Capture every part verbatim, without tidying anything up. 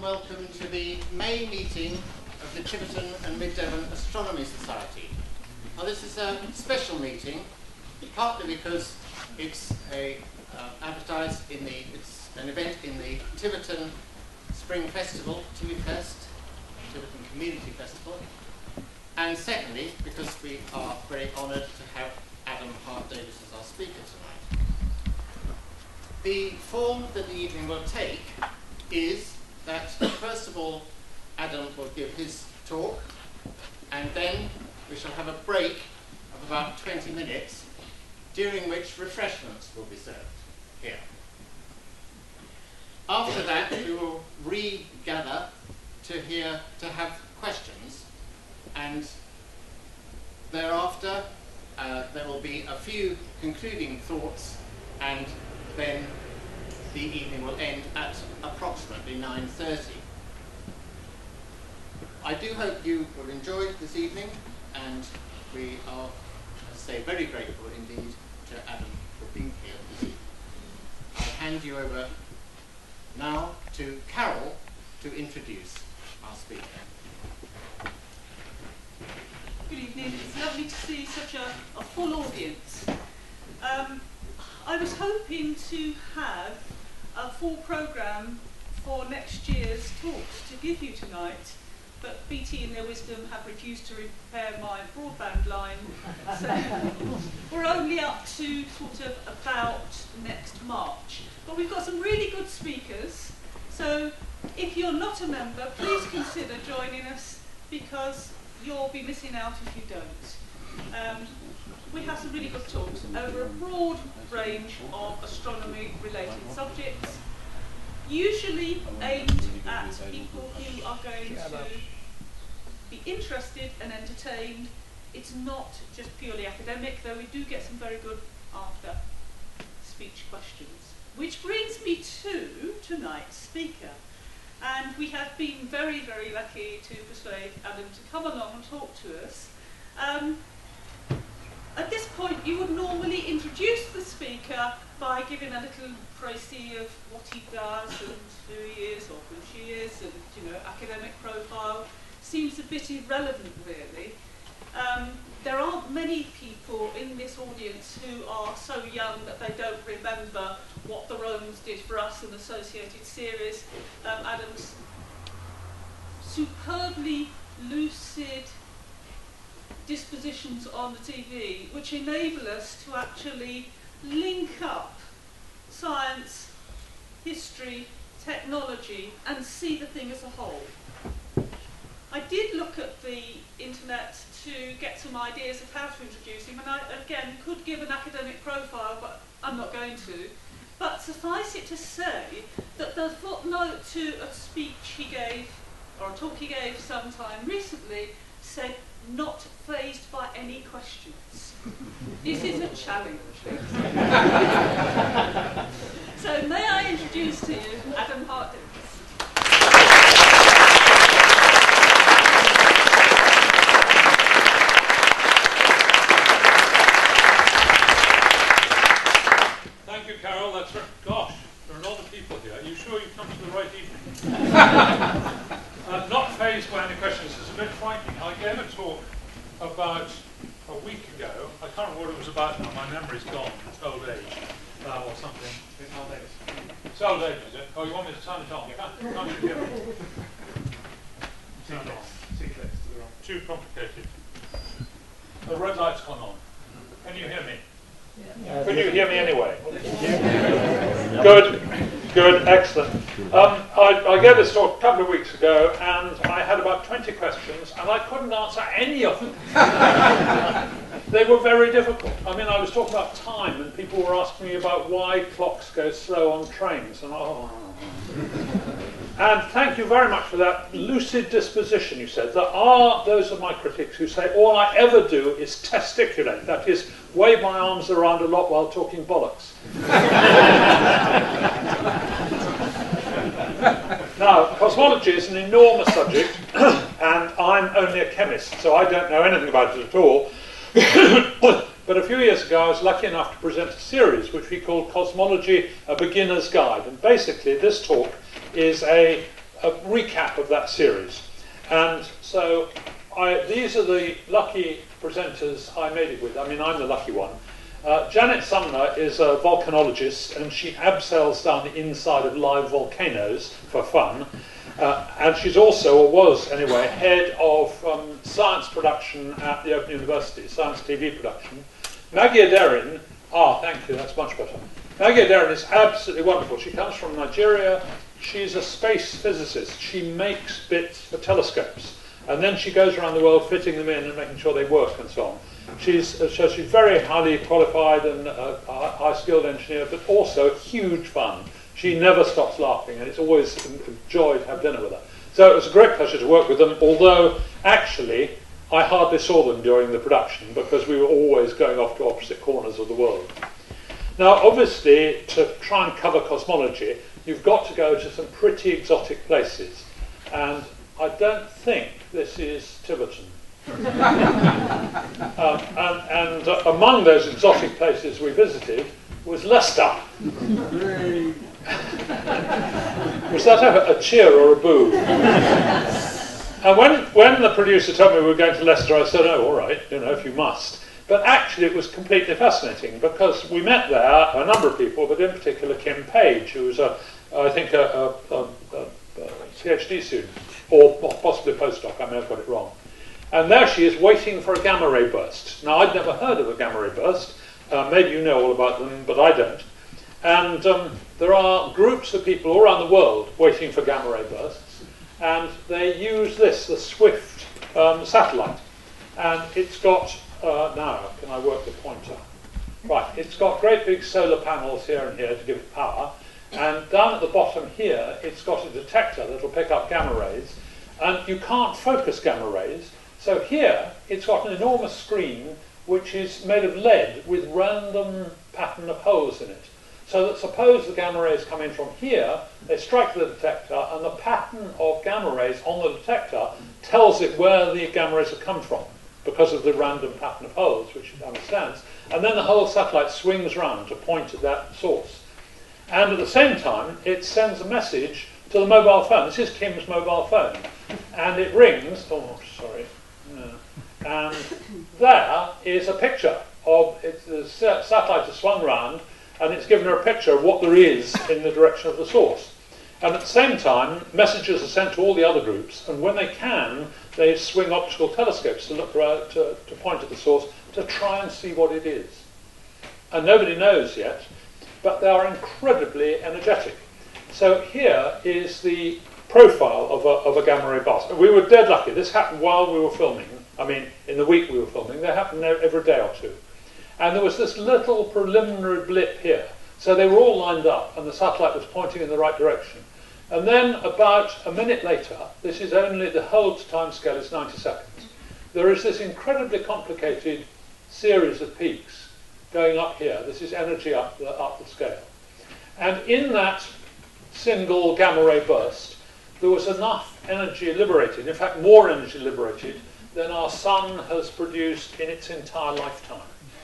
welcome to the May meeting of the Tiverton and Mid-Devon Astronomy Society. Now this is a special meeting, partly because it's a uh, advertised in the it's an event in the Tiverton Spring Festival, T-Fest, Tiverton Community Festival, and secondly because we are very honoured to have Adam Hart-Davis as our speaker tonight. The form that the evening will take is that first of all Adam will give his talk, and then we shall have a break of about twenty minutes, during which refreshments will be served here. After that we will regather to hear to have questions, and thereafter uh, there will be a few concluding thoughts, and then the evening will end at approximately nine thirty. I do hope you will enjoy this evening, and we are, I say, very grateful indeed to Adam for being here this evening. I'll hand you over now to Carol to introduce our speaker. Good evening. It's lovely to see such a, a full audience. Um, I was hoping to have a full programme for next year's talks to give you tonight, but B T in their wisdom have refused to repair my broadband line, so we're only up to sort of about next March. But we've got some really good speakers, so if you're not a member, please consider joining us, because you'll be missing out if you don't. Um, we have some really good talks over a broad range of astronomy-related subjects, usually aimed at people who are going to be interested and entertained. It's not just purely academic, though we do get some very good after-speech questions. Which brings me to tonight's speaker. And we have been very, very lucky to persuade Adam to come along and talk to us. Um, At this point, you would normally introduce the speaker by giving a little précis of what he does and who he is or who she is, and you know, academic profile. Seems a bit irrelevant, really. Um, there aren't many people in this audience who are so young that they don't remember what the Romans did for us in the Associated Series. Um, Adam's superbly lucid dispositions on the T V, which enable us to actually link up science, history, technology, and see the thing as a whole. I did look at the internet to get some ideas of how to introduce him, and I, again, could give an academic profile, but I'm not going to. But suffice it to say that the footnote to a speech he gave, or a talk he gave sometime recently, said, "Not fazed by any questions." This is a challenge. So may I introduce to you Adam Hart-Davis. Thank you, Carol. That's right. Gosh, there are a lot of people here. Are you sure you've come to the right evening? uh, not fazed by any questions is a bit frightening. I gave a talk about a week ago. I can't remember what it was about now. My memory's gone. It's old age uh, or something. It's old age. It's old age, is it? Oh, you want me to turn it on? Can't, can't you hear me? Turn it on. Too complicated. The red light's gone on. Can you hear me? Yeah. Can you hear me anyway? Good, good, excellent. Um, I, I gave this talk a couple of weeks ago, and I had about twenty questions, and I couldn't answer any of them. They were very difficult. I mean, I was talking about time, and people were asking me about why clocks go slow on trains, and oh. And thank you very much for that lucid disposition, you said. There are those of my critics who say all I ever do is testiculate, that is, wave my arms around a lot while talking bollocks. Now, cosmology is an enormous subject, and I'm only a chemist, so I don't know anything about it at all. But a few years ago, I was lucky enough to present a series which we called Cosmology, A Beginner's Guide. And basically, this talk is a a recap of that series. And so I, these are the lucky presenters I made it with. I mean, I'm the lucky one. Uh, Janet Sumner is a volcanologist, and she abseils down the inside of live volcanoes for fun. Uh, and she's also, or was anyway, head of um, science production at the Open University, science T V production. Maggie Aderin, ah, thank you, that's much better. Maggie Aderin is absolutely wonderful. She comes from Nigeria. She's a space physicist. She makes bits for telescopes. And then she goes around the world fitting them in and making sure they work and so on. She's, uh, so she's very highly qualified and uh, a high-skilled engineer, but also huge fun. She never stops laughing, and it's always a joy to have dinner with her. So it was a great pleasure to work with them, although actually I hardly saw them during the production because we were always going off to opposite corners of the world. Now, obviously, to try and cover cosmology, you've got to go to some pretty exotic places. And I don't think this is Tiverton. um, and and uh, among those exotic places we visited was Leicester. Was that a, a cheer or a boo? And when, when the producer told me we were going to Leicester, I said, oh, all right, you know, if you must. But actually it was completely fascinating because we met there a number of people, but in particular Kim Page, who was, a, I think, a, a, a, a PhD student, or possibly a postdoc, I may have got it wrong. And there she is waiting for a gamma ray burst. Now, I'd never heard of a gamma ray burst. Uh, maybe you know all about them, but I don't. And um, there are groups of people all around the world waiting for gamma ray bursts. And they use this, the SWIFT um, satellite. And it's got, uh, now, can I work the pointer? Right, it's got great big solar panels here and here to give it power. And down at the bottom here, it's got a detector that will pick up gamma rays. And you can't focus gamma rays. So here, it's got an enormous screen which is made of lead with random pattern of holes in it. So that suppose the gamma rays come in from here, they strike the detector, and the pattern of gamma rays on the detector tells it where the gamma rays have come from because of the random pattern of holes, which it understands. And then the whole satellite swings round to point at that source. And at the same time, it sends a message to the mobile phone. This is Kim's mobile phone. And it rings, oh, sorry. No. And there is a picture of it. The satellite has swung round, and it's given her a picture of what there is in the direction of the source. And at the same time, messages are sent to all the other groups, and when they can, they swing optical telescopes to look around, to, to point at the source, to try and see what it is. And nobody knows yet, but they are incredibly energetic. So here is the profile of a, of a gamma ray burst. We were dead lucky. This happened while we were filming. I mean, in the week we were filming. They happened every day or two. And there was this little preliminary blip here. So they were all lined up, and the satellite was pointing in the right direction. And then about a minute later, this is only, the whole time scale is ninety seconds. There is this incredibly complicated series of peaks going up here. This is energy up the, up the scale. And in that single gamma ray burst, there was enough energy liberated, in fact more energy liberated, than our sun has produced in its entire lifetime.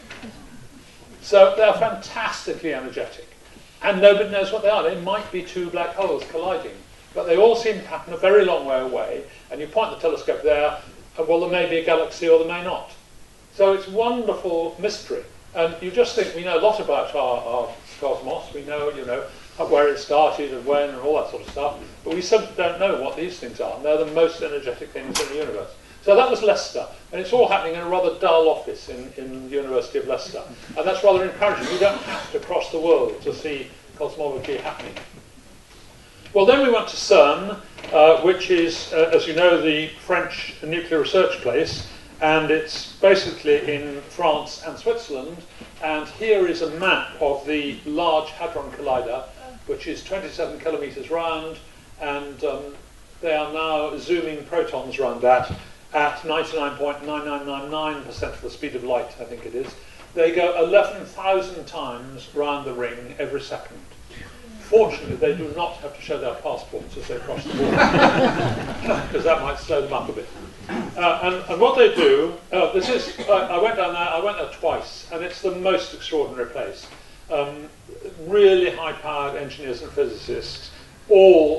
So they're fantastically energetic. And nobody knows what they are. They might be two black holes colliding. But they all seem to happen a very long way away. And you point the telescope there, and well, there may be a galaxy or there may not. So it's wonderful mystery. And you just think we know a lot about our, our cosmos. We know, you know, where it started and when and all that sort of stuff. But we simply don't know what these things are. And they're the most energetic things in the universe. So that was Leicester. And it's all happening in a rather dull office in, in the University of Leicester. And that's rather encouraging. We don't have to cross the world to see cosmology happening. Well, then we went to CERN, uh, which is, uh, as you know, the French nuclear research place. And it's basically in France and Switzerland. And here is a map of the Large Hadron Collider, which is twenty-seven kilometres round. And um, they are now zooming protons around that at ninety-nine point nine nine nine nine percent of the speed of light, I think it is. They go eleven thousand times round the ring every second. Fortunately, they do not have to show their passports as they cross the border, because that might slow them up a bit. Uh, and, and what they do, uh, this is, uh, I went down there, I went there twice, and it's the most extraordinary place. Um, really high-powered engineers and physicists, all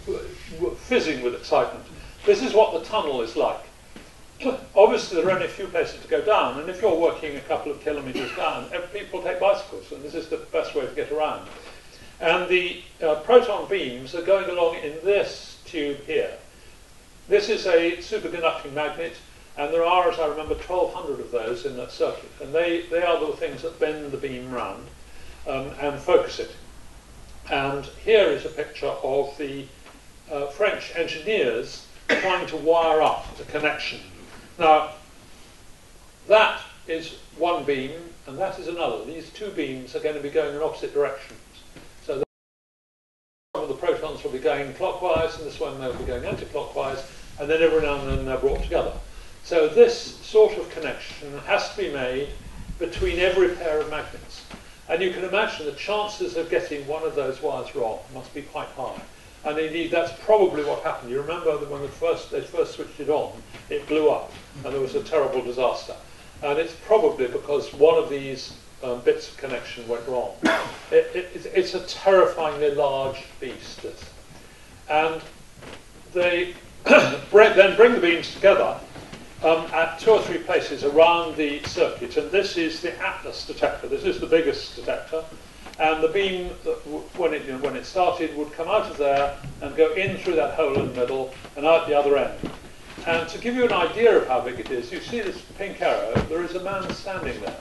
fizzing with excitement. This is what the tunnel is like. Obviously, there are only a few places to go down, and if you're working a couple of kilometres down, people take bicycles, and this is the best way to get around. And the uh, proton beams are going along in this tube here. This is a superconducting magnet, and there are, as I remember, twelve hundred of those in that circuit, and they, they are the things that bend the beam round um, and focus it. And here is a picture of the uh, French engineers trying to wire up the connection. Now, that is one beam, and that is another. These two beams are going to be going in opposite directions. So some of the protons will be going clockwise, and this one they'll be going anti-clockwise, and then every now and then they're brought together. So this sort of connection has to be made between every pair of magnets. And you can imagine the chances of getting one of those wires wrong must be quite high. And indeed, that's probably what happened. You remember that when the first, they first switched it on, it blew up, and there was a terrible disaster. And it's probably because one of these um, bits of connection went wrong. It, it, it's a terrifyingly large beast, this. And they then bring the beams together um, at two or three places around the circuit, and this is the ATLAS detector. This is the biggest detector. And the beam, when it, you know, when it started, would come out of there and go in through that hole in the middle and out the other end. And to give you an idea of how big it is, you see this pink arrow, there is a man standing there.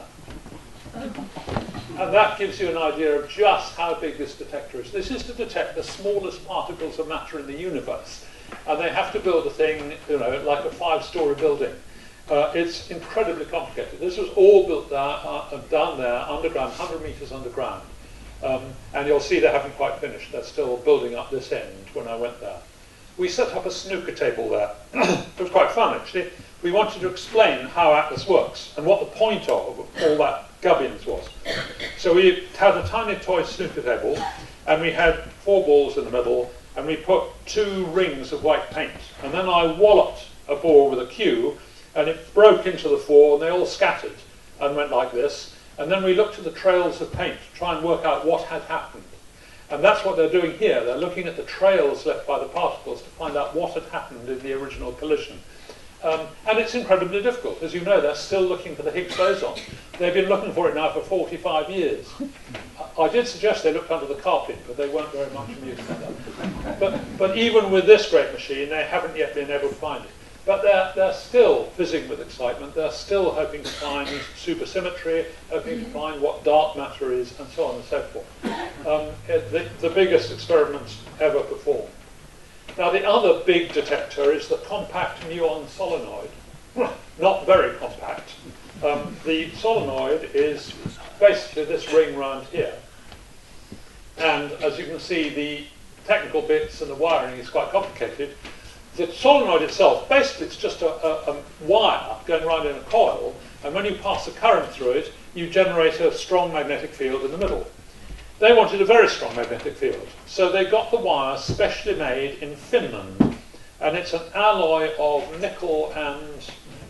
And that gives you an idea of just how big this detector is. This is to detect the smallest particles of matter in the universe. And they have to build a thing, you know, like a five-story building. Uh, it's incredibly complicated. This was all built there, uh, down there, underground, one hundred metres underground. Um, and you'll see they haven't quite finished. They're still building up this end when I went there. We set up a snooker table there. It was quite fun, actually. We wanted to explain how ATLAS works and what the point of all that gubbins was. So we had a tiny toy snooker table, and we had four balls in the middle, and we put two rings of white paint. And then I walloped a ball with a cue, and it broke into the four, and they all scattered and went like this. And then we looked at the trails of paint to try and work out what had happened. And that's what they're doing here. They're looking at the trails left by the particles to find out what had happened in the original collision. Um, and it's incredibly difficult. As you know, they're still looking for the Higgs boson. They've been looking for it now for forty-five years. I did suggest they looked under the carpet, but they weren't very much amused by that. But, but even with this great machine, they haven't yet been able to find it. But they're, they're still fizzing with excitement. They're still hoping to find supersymmetry, hoping to find what dark matter is, and so on and so forth. Um, it, the, the biggest experiments ever performed. Now, the other big detector is the compact muon solenoid. Not very compact. Um, the solenoid is basically this ring round here. And as you can see, the technical bits and the wiring is quite complicated. The solenoid itself, basically it's just a, a, a wire going around in a coil, and when you pass a current through it, you generate a strong magnetic field in the middle. They wanted a very strong magnetic field, so they got the wire specially made in Finland, and it's an alloy of nickel and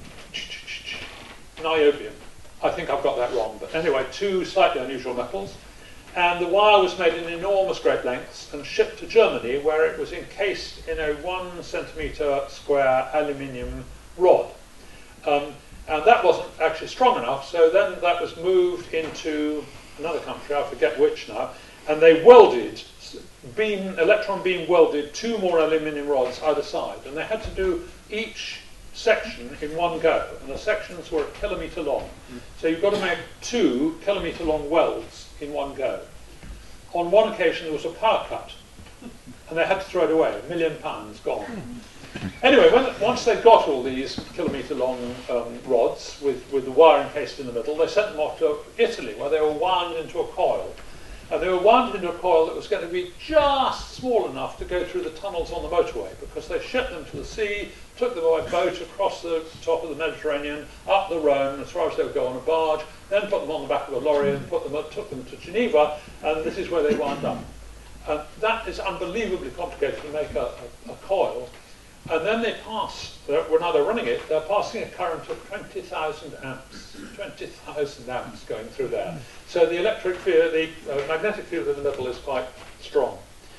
niobium. I think I've got that wrong, but anyway, two slightly unusual metals. And the wire was made in enormous great lengths and shipped to Germany, where it was encased in a one centimetre square aluminium rod. Um, and that wasn't actually strong enough, so then that was moved into another country, I forget which now, and they welded, beam, electron beam welded two more aluminium rods either side, and they had to do each section in one go, and the sections were a kilometre long. So you've got to make two kilometre long welds in one go. On one occasion there was a power cut, and they had to throw it away, a million pounds gone. Anyway, when, once they got all these kilometre long um, rods with, with the wire encased in the middle, they sent them off to Italy, where they were wound into a coil. And they were wound into a coil that was going to be just small enough to go through the tunnels on the motorway, because they shipped them to the sea, took them by boat across the top of the Mediterranean, up the Rhone, as far as they would go on a barge, then put them on the back of a lorry and put them up, took them to Geneva, and this is where they wound up. And that is unbelievably complicated to make a, a, a coil. And then they pass, well, now they're running it, they're passing a current of twenty thousand amps. twenty thousand amps going through there. So the electric field, the uh, magnetic field in the middle is quite strong.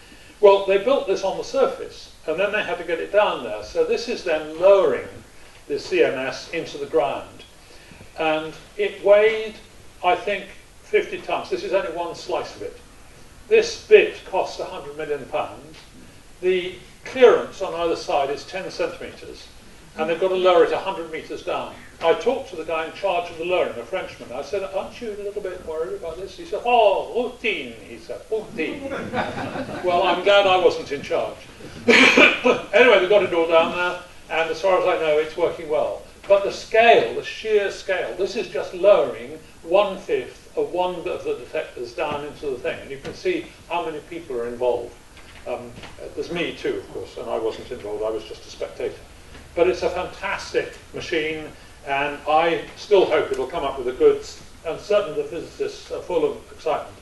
Well, they built this on the surface, and then they had to get it down there. So this is then lowering the C M S into the ground. And it weighed, I think, fifty tons. This is only one slice of it. This bit cost one hundred million pounds. The clearance on either side is ten centimetres, and they've got to lower it one hundred metres down. I talked to the guy in charge of the lowering, a Frenchman. I said, aren't you a little bit worried about this? He said, oh, routine, he said, routine. Well, I'm glad I wasn't in charge. Anyway, they've got it all down there, and as far as I know, it's working well. But the scale, the sheer scale, this is just lowering one-fifth of one of the detectors down into the thing. And you can see how many people are involved. Um, there's me too, of course, and I wasn't involved. I was just a spectator. But it's a fantastic machine, and I still hope it'll come up with the goods, and certainly the physicists are full of excitement.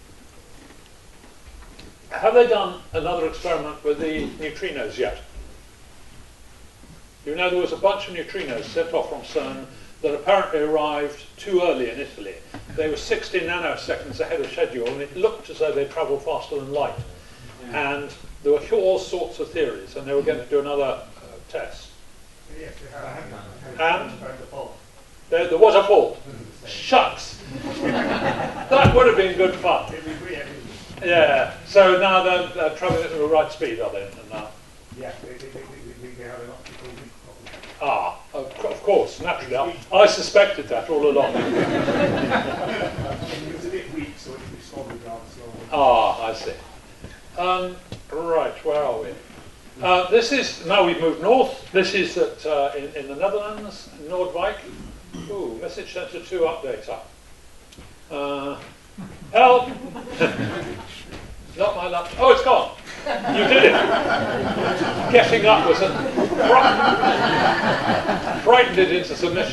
Have they done another experiment with the neutrinos yet? You know, there was a bunch of neutrinos sent off from CERN that apparently arrived too early in Italy. They were sixty nanoseconds ahead of schedule, and it looked as though they travelled faster than light. Yeah. And there were all sorts of theories, and they were going to do another uh, test. Yes, and there, there was a fault. Shucks. That would have been good fun. Yeah. So now they're, they're travelling at the right speed, are they? And now? Yeah, they, they, they, they, they have an optical leak problem. Ah, of, of course, naturally. I, I suspected that all along. It was a bit weak, so it responded rather slowly. Ah, I see. Um, right, where are we? Uh, this is, now we've moved north, this is at, uh, in, in the Netherlands, Noordwijk. Ooh, message center two update up. Uh, help! Not my laptop. Oh, it's gone. You did it. Getting up was a frightened it into submission.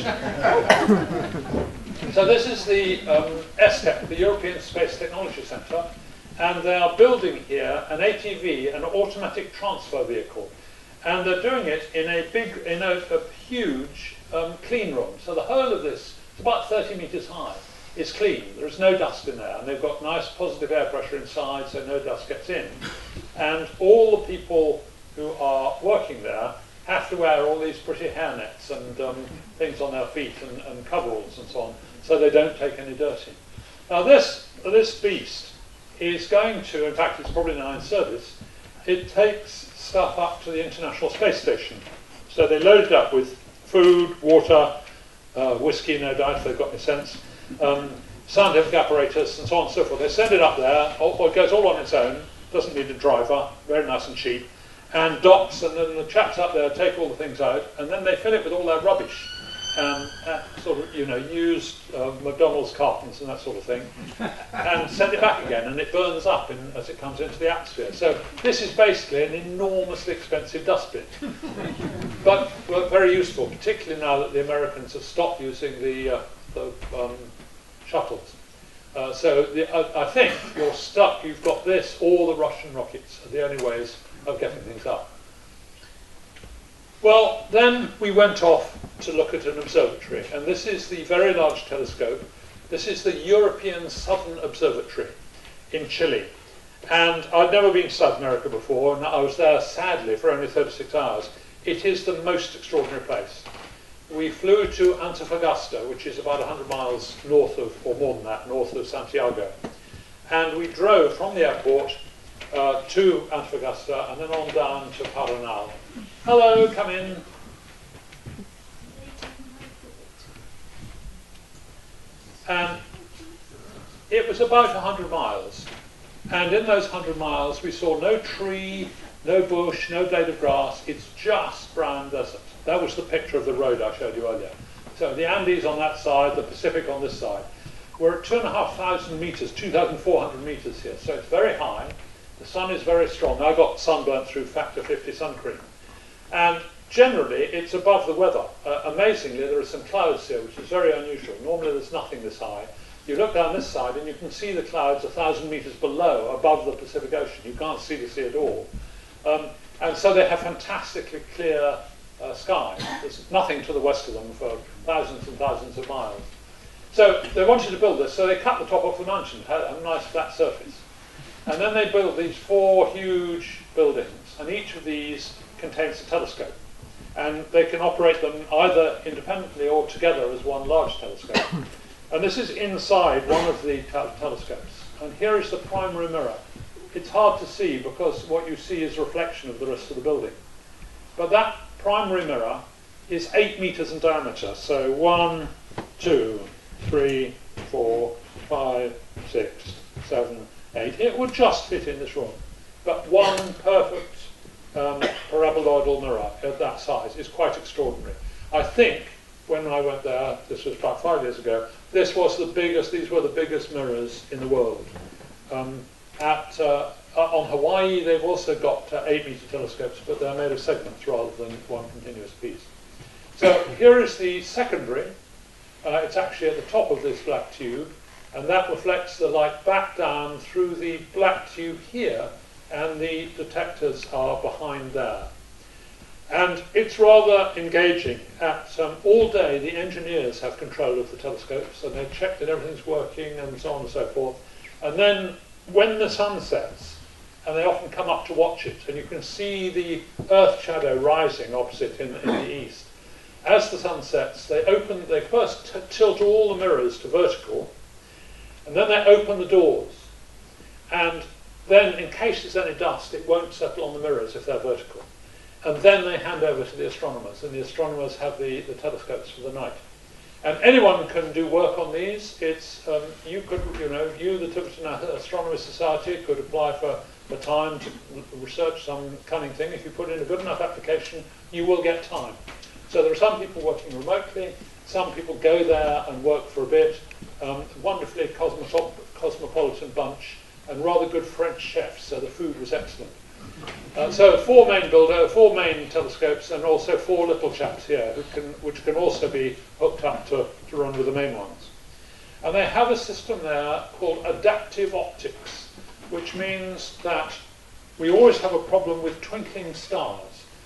So this is the um, S T E C, the European Space Technology Centre. And they are building here an A T V, an automatic transfer vehicle. And they're doing it in a big, in a, a huge um, clean room. So the whole of this, it's about thirty metres high, is clean. There is no dust in there. And they've got nice positive air pressure inside, so no dust gets in. And all the people who are working there have to wear all these pretty hairnets and um, things on their feet and, and coveralls and so on, so they don't take any dirt in. Now this, this beast is going to, in fact it's probably now in service, it takes stuff up to the International Space Station. So they load it up with food, water, uh, whiskey, no doubt if they've got any sense, um, scientific apparatus and so on and so forth. They send it up there, all, it goes all on its own, doesn't need a driver, very nice and cheap, and docks, and then the chaps up there take all the things out, and then they fill it with all their rubbish. Um, uh, sort of, you know, used uh, McDonald's cartons and that sort of thing, and send it back again, and it burns up in, as it comes into the atmosphere. So this is basically an enormously expensive dustbin, but well, very useful, particularly now that the Americans have stopped using the, uh, the um, shuttles. Uh, so the, uh, I think you're stuck. You've got this, or the Russian rockets are the only ways of getting things up. Well, then we went off to look at an observatory, and this is the very large telescope. This is the European Southern Observatory in Chile. And I'd never been to South America before, and I was there, sadly, for only thirty-six hours. It is the most extraordinary place. We flew to Antofagasta, which is about one hundred miles north of, or more than that, north of Santiago. And we drove from the airport uh, to Antofagasta, and then on down to Paranal. Hello, come in. And it was about one hundred miles. And in those one hundred miles, we saw no tree, no bush, no blade of grass. It's just brown desert. That was the picture of the road I showed you earlier. So the Andes on that side, the Pacific on this side. We're at two and a half thousand meters, two thousand four hundred meters here. So it's very high. The sun is very strong. I got sunburnt through factor fifty sun cream. And generally, it's above the weather. Uh, amazingly, there are some clouds here, which is very unusual. Normally, there's nothing this high. You look down this side, and you can see the clouds a thousand meters below, above the Pacific Ocean. You can't see the sea at all. Um, and so they have fantastically clear uh, skies. There's nothing to the west of them for thousands and thousands of miles. So they wanted to build this, so they cut the top off the mountain, had a nice flat surface. And then they built these four huge buildings, and each of these contains a telescope. And they can operate them either independently or together as one large telescope. And this is inside one of the te- telescopes. And here is the primary mirror. It's hard to see because what you see is a reflection of the rest of the building. But that primary mirror is eight meters in diameter. So one, two, three, four, five, six, seven, eight. It would just fit in this room. But one perfect um, paraboloidal mirror at that size is quite extraordinary. I think when I went there, this was about five years ago, this was the biggest, these were the biggest mirrors in the world. Um, at, uh, on Hawaii, they've also got uh, eight meter telescopes, but they're made of segments rather than one continuous piece. So here is the secondary. Uh, it's actually at the top of this black tube, and that reflects the light back down through the black tube here, and the detectors are behind there. And it's rather engaging. At um, all day, the engineers have control of the telescopes, and they check that everything's working and so on and so forth. And then when the sun sets, and they often come up to watch it, and you can see the Earth shadow rising opposite in, in the east. As the sun sets, they open, they first t- tilt all the mirrors to vertical, and then they open the doors. And then, in case there's any dust, it won't settle on the mirrors if they're vertical. And then they hand over to the astronomers, and the astronomers have the, the telescopes for the night. And anyone can do work on these. It's um, you could, you know, you, the Tiverton Astronomy Society, could apply for the time to research some cunning thing. If you put in a good enough application, you will get time. So there are some people working remotely. Some people go there and work for a bit. Um, wonderfully cosmo- cosmopolitan bunch, and rather good French chefs. So the food was excellent. Uh, so four main builder, four main telescopes, and also four little chaps here, who can, which can also be hooked up to, to run with the main ones. And they have a system there called adaptive optics, which means that we always have a problem with twinkling stars.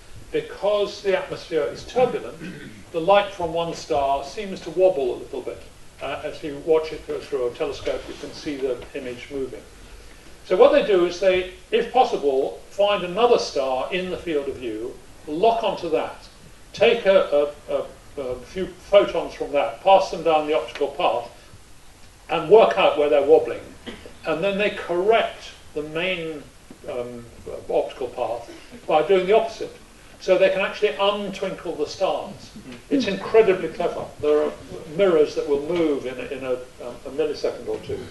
Because the atmosphere is turbulent, the light from one star seems to wobble a little bit. Uh, as you watch it through, through a telescope, you can see the image moving. So what they do is they, if possible, find another star in the field of view, lock onto that, take a, a, a, a few photons from that, pass them down the optical path, and work out where they're wobbling. And then they correct the main um, optical path by doing the opposite. So they can actually untwinkle the stars. It's incredibly clever. There are mirrors that will move in a, in a, um, a millisecond or two.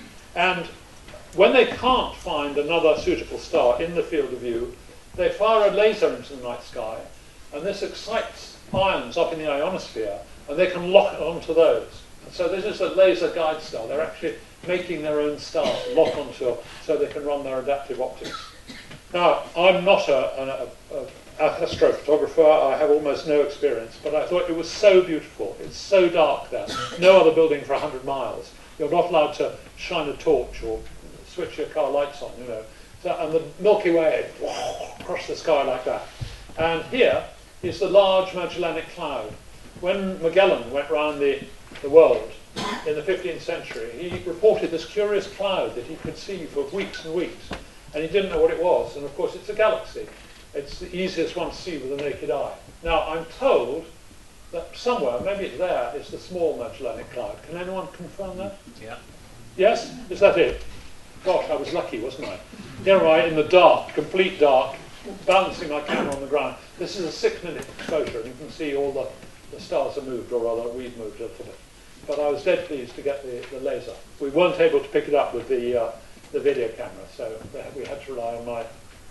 And when they can't find another suitable star in the field of view, they fire a laser into the night sky, and this excites ions up in the ionosphere, and they can lock onto those. And so this is a laser guide star. They're actually making their own star to lock onto so they can run their adaptive optics. Now, I'm not a, a, a astrophotographer. I have almost no experience, but I thought it was so beautiful. It's so dark there. No other building for one hundred miles. You're not allowed to shine a torch or switch your car lights on, you know. So, and the Milky Way across the sky like that. And here is the Large Magellanic Cloud. When Magellan went round the, the world in the fifteenth century, he reported this curious cloud that he could see for weeks and weeks, and he didn't know what it was. And of course, it's a galaxy. It's the easiest one to see with the naked eye. Now, I'm told that somewhere, maybe it's there, is the Small Magellanic Cloud. Can anyone confirm that? Yeah. Yes? Is that it? Gosh, I was lucky, wasn't I? Here am I in the dark, complete dark, balancing my camera on the ground. This is a six-minute exposure, and you can see all the, the stars are moved, or rather, we've moved a little bit. But I was dead pleased to get the, the laser. We weren't able to pick it up with the uh, the video camera, so we had to rely on my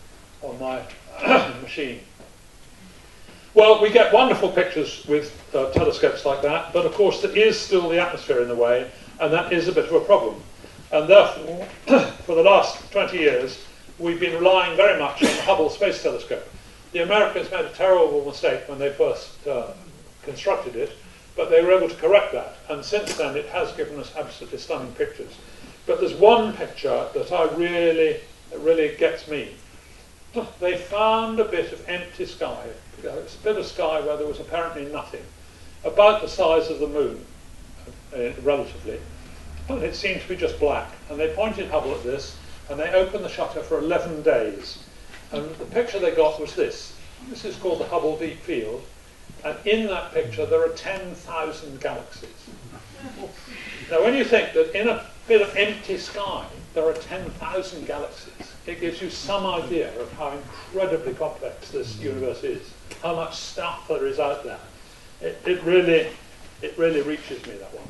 on my machine. Well, we get wonderful pictures with uh, telescopes like that, but of course there is still the atmosphere in the way, and that is a bit of a problem. And therefore, for the last twenty years, we've been relying very much on the Hubble Space Telescope. The Americans made a terrible mistake when they first uh, constructed it, but they were able to correct that, and since then it has given us absolutely stunning pictures. But there's one picture that I really, that really gets me. They found a bit of empty sky. It's a bit of sky where there was apparently nothing, about the size of the moon, uh, relatively. And it seemed to be just black. And they pointed Hubble at this, And they opened the shutter for eleven days. And the picture they got was this. This is called the Hubble Deep Field. And in that picture, there are ten thousand galaxies. Now, when you think that in a bit of empty sky, there are ten thousand galaxies, it gives you some idea of how incredibly complex this universe is, how much stuff there is out there. It, it, really, it really reaches me, that one.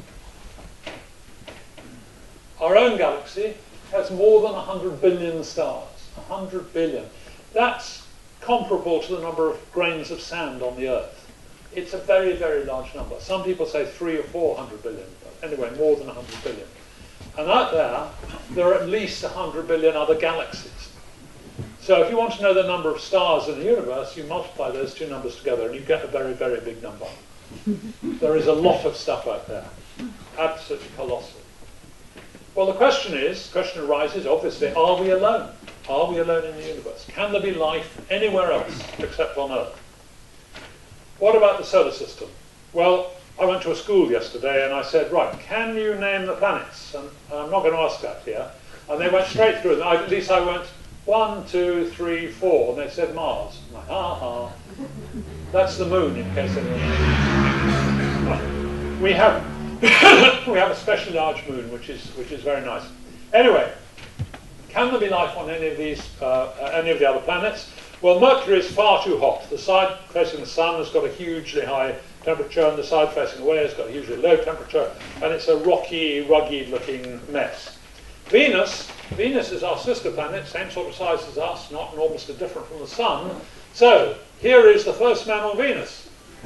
Our own galaxy has more than one hundred billion stars. one hundred billion. That's comparable to the number of grains of sand on the Earth. It's a very, very large number. Some people say three or four hundred billion, but anyway, more than one hundred billion. And out there, there are at least one hundred billion other galaxies. So if you want to know the number of stars in the universe, you multiply those two numbers together and you get a very, very big number. There is a lot of stuff out there. Absolutely colossal. Well, the question is, the question arises, obviously, are we alone? Are we alone in the universe? Can there be life anywhere else except on Earth? What about the solar system? Well, I went to a school yesterday and I said, right, can you name the planets? And I'm not going to ask that here. And they went straight through them. I, at least I went one, two, three, four, and they said Mars. I'm like, ha ha. That's the moon, in case anyone knows. We have we have a specially large moon, which is which is very nice. Anyway, can there be life on any of these uh, any of the other planets? Well, Mercury is far too hot. The side facing the sun has got a hugely high temperature, and the side facing away has got a hugely low temperature, and it's a rocky, rugged-looking mess. Venus, Venus is our sister planet, same sort of size as us, not enormously different from the sun. So here is the first man on Venus.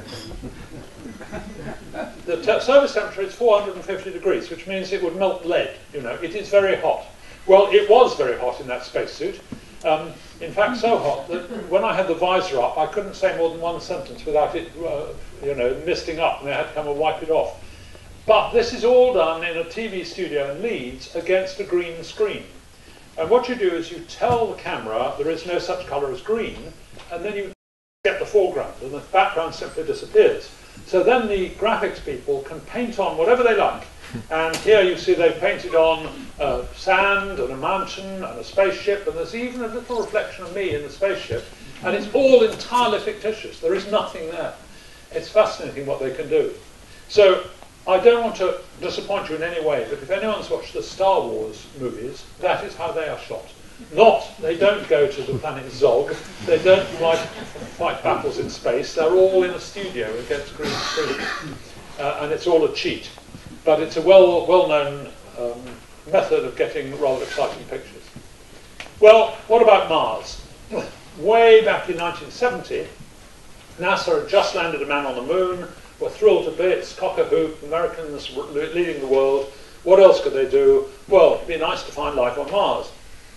The te surface temperature is four hundred fifty degrees, which means it would melt lead. You know, it is very hot. Well, it was very hot in that spacesuit. Um, in fact, so hot that when I had the visor up, I couldn't say more than one sentence without it, uh, you know, misting up, and they had to come and wipe it off. But this is all done in a T V studio in Leeds against a green screen. And what you do is you tell the camera there is no such colour as green, and then you get the foreground, and the background simply disappears. So then the graphics people can paint on whatever they like. And here you see they've painted on uh, sand and a mountain and a spaceship, and there's even a little reflection of me in the spaceship, and it's all entirely fictitious. There is nothing there. It's fascinating what they can do. So I don't want to disappoint you in any way, but if anyone's watched the Star Wars movies, that is how they are shot. Not, they don't go to the planet Zog, they don't fight, fight battles in space, they're all in a studio against green screen. Uh, and it's all a cheat. But it's a well, well-known um, method of getting rather exciting pictures. Well, what about Mars? Way back in nineteen seventy, NASA had just landed a man on the moon, were thrilled to bits, cock a hoop, Americans were leading the world. What else could they do? Well, it'd be nice to find life on Mars.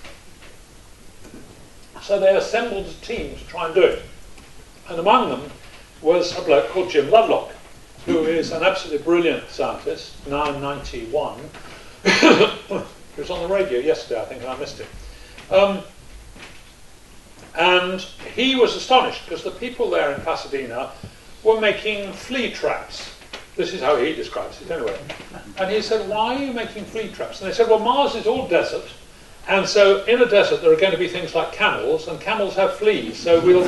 So they assembled a team to try and do it. And among them was a bloke called Jim Lovelock, who is an absolutely brilliant scientist, now ninety-one. He was on the radio yesterday, I think, and I missed him. Um, and he was astonished because the people there in Pasadena were making flea traps. This is how he describes it anyway. And he said, why are you making flea traps? And they said, well, Mars is all desert. And so in a desert there are going to be things like camels, and camels have fleas, so we'll...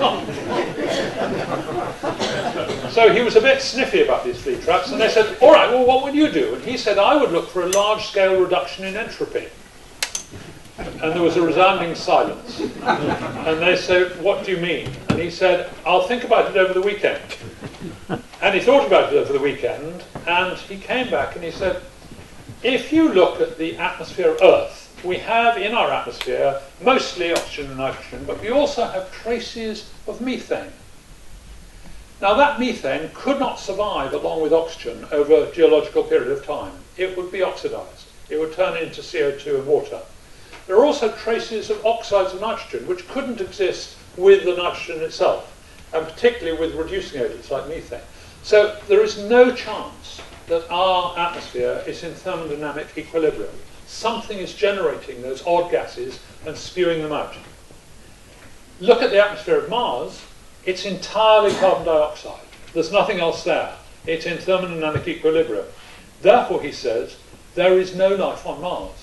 So he was a bit sniffy about these flea traps, and they said, all right, well, what would you do? And he said, I would look for a large-scale reduction in entropy. And there was a resounding silence. And they said, what do you mean? And he said, I'll think about it over the weekend. And he thought about it over the weekend, and he came back and he said, if you look at the atmosphere of Earth, we have in our atmosphere mostly oxygen and nitrogen, but we also have traces of methane. Now that methane could not survive along with oxygen over a geological period of time. It would be oxidized. It would turn into C O two and water. There are also traces of oxides of nitrogen which couldn't exist with the nitrogen itself, and particularly with reducing agents like methane. So there is no chance that our atmosphere is in thermodynamic equilibrium. Something is generating those odd gases and spewing them out. Look at the atmosphere of Mars. It's entirely carbon dioxide. There's nothing else there. It's in thermodynamic equilibrium. Therefore, he says, there is no life on Mars.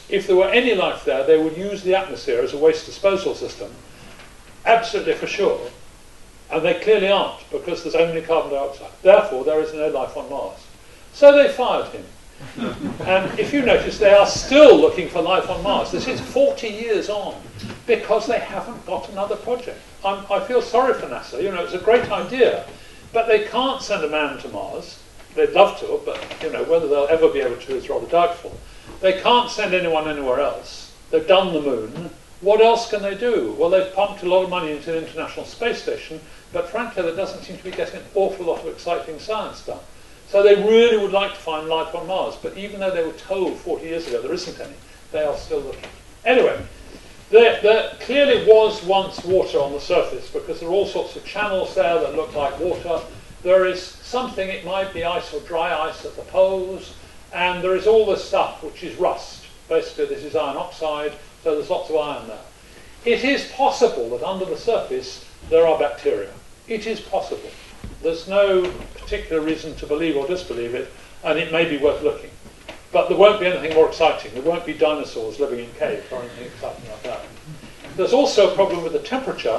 if there were any life there, they would use the atmosphere as a waste disposal system, absolutely for sure. And they clearly aren't, because there's only carbon dioxide. Therefore, there is no life on Mars. So they fired him. And if you notice, they are still looking for life on Mars. This is forty years on, because they haven't got another project. I'm, I feel sorry for NASA. You know, it's a great idea, but they can't send a man to Mars. They'd love to, but you know, whether they'll ever be able to is rather doubtful. They can't send anyone anywhere else. They've done the moon. What else can they do? Well, they've pumped a lot of money into the International Space Station, but frankly, there doesn't seem to be getting an awful lot of exciting science done. So they really would like to find life on Mars, but even though they were told forty years ago there isn't any, they are still looking. Anyway, there, there clearly was once water on the surface, because there are all sorts of channels there that look like water. There is something, it might be ice or dry ice at the poles, and there is all this stuff which is rust. Basically, this is iron oxide, so there's lots of iron there. It is possible that under the surface there are bacteria. It is possible. There's no particular reason to believe or disbelieve it, and it may be worth looking. But there won't be anything more exciting. There won't be dinosaurs living in caves or anything exciting like that. There's also a problem with the temperature.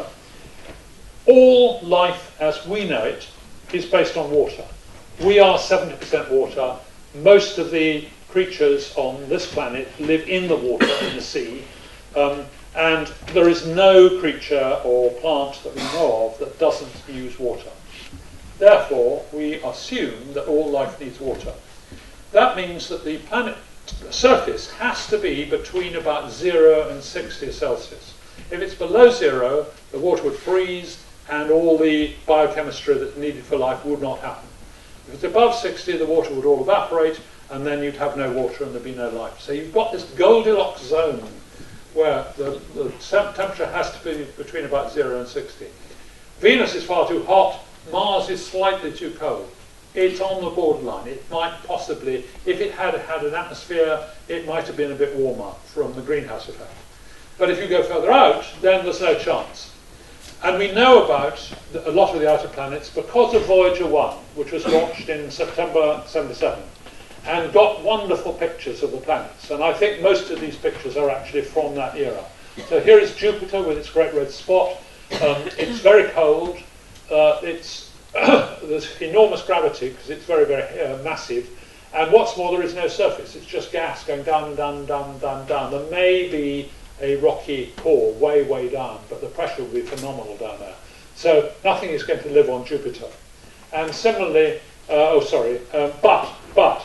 All life as we know it is based on water. We are seventy percent water. Most of the creatures on this planet live in the water, in the sea. Um, and there is no creature or plant that we know of that doesn't use water. Therefore, we assume that all life needs water. That means that the planet surface has to be between about zero and sixty Celsius. If it's below zero, the water would freeze and all the biochemistry that's needed for life would not happen. If it's above sixty, the water would all evaporate, and then you'd have no water and there'd be no life. So you've got this Goldilocks zone where the, the temperature has to be between about zero and sixty. Venus is far too hot. Mars is slightly too cold. It's on the borderline. It might possibly, if it had had an atmosphere, it might have been a bit warmer from the greenhouse effect. But if you go further out, then there's no chance. And we know about a lot of the outer planets because of Voyager one, which was launched in September seventy-seven, and got wonderful pictures of the planets. And I think most of these pictures are actually from that era. So here is Jupiter with its great red spot. Um, it's very cold. Uh, it's there's enormous gravity because it's very, very uh, massive. And what's more, there is no surface. It's just gas going down, down, down, down, down. There may be a rocky core way, way down, but the pressure will be phenomenal down there. So nothing is going to live on Jupiter. And similarly, uh, oh sorry, um, but, but,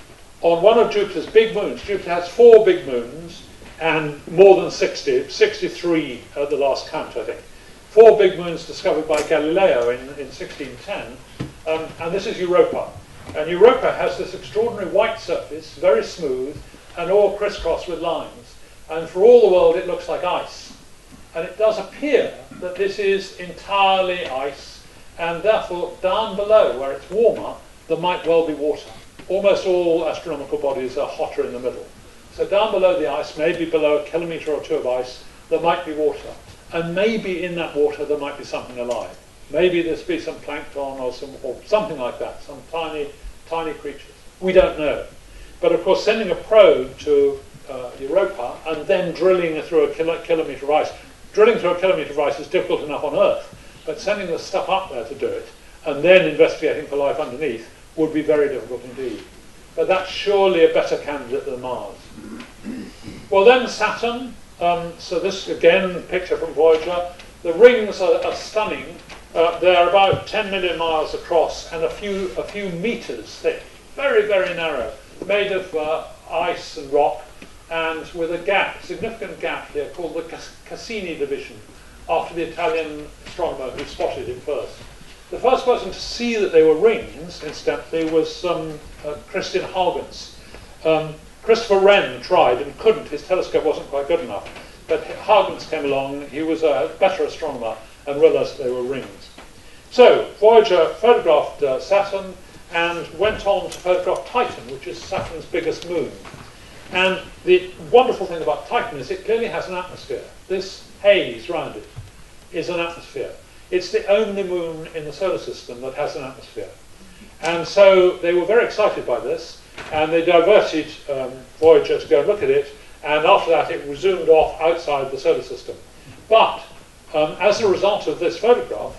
on one of Jupiter's big moons, Jupiter has four big moons, and more than sixty, sixty-three at the last count, I think. Four big moons discovered by Galileo in, in sixteen ten, um, and this is Europa. And Europa has this extraordinary white surface, very smooth, and all crisscrossed with lines. And for all the world, it looks like ice. And it does appear that this is entirely ice, and therefore down below, where it's warmer, there might well be water. Almost all astronomical bodies are hotter in the middle. So down below the ice, maybe below a kilometre or two of ice, there might be water. And maybe in that water there might be something alive. Maybe there's be some plankton or, some, or something like that, some tiny, tiny creatures. We don't know. But of course, sending a probe to uh, Europa and then drilling through a kilo kilometre of ice. Drilling through a kilometre of ice is difficult enough on Earth, but sending the stuff up there to do it and then investigating for life underneath would be very difficult indeed. But that's surely a better candidate than Mars. Well, then Saturn. Um, so this, again, picture from Voyager. The rings are, are stunning. Uh, they're about ten million miles across and a few, a few meters thick. Very, very narrow. Made of uh, ice and rock, and with a gap, significant gap here, called the Cassini division, after the Italian astronomer who spotted it first. The first person to see that they were rings, incidentally, was um, uh, Christian Huygens. Um, Christopher Wren tried and couldn't. His telescope wasn't quite good enough. But Huygens came along. He was a better astronomer and realized they were rings. So Voyager photographed uh, Saturn and went on to photograph Titan, which is Saturn's biggest moon. And the wonderful thing about Titan is it clearly has an atmosphere. This haze around it is an atmosphere. It's the only moon in the solar system that has an atmosphere. And so they were very excited by this, and they diverted um, Voyager to go and look at it, And after that, it resumed off outside the solar system. But um, as a result of this photograph,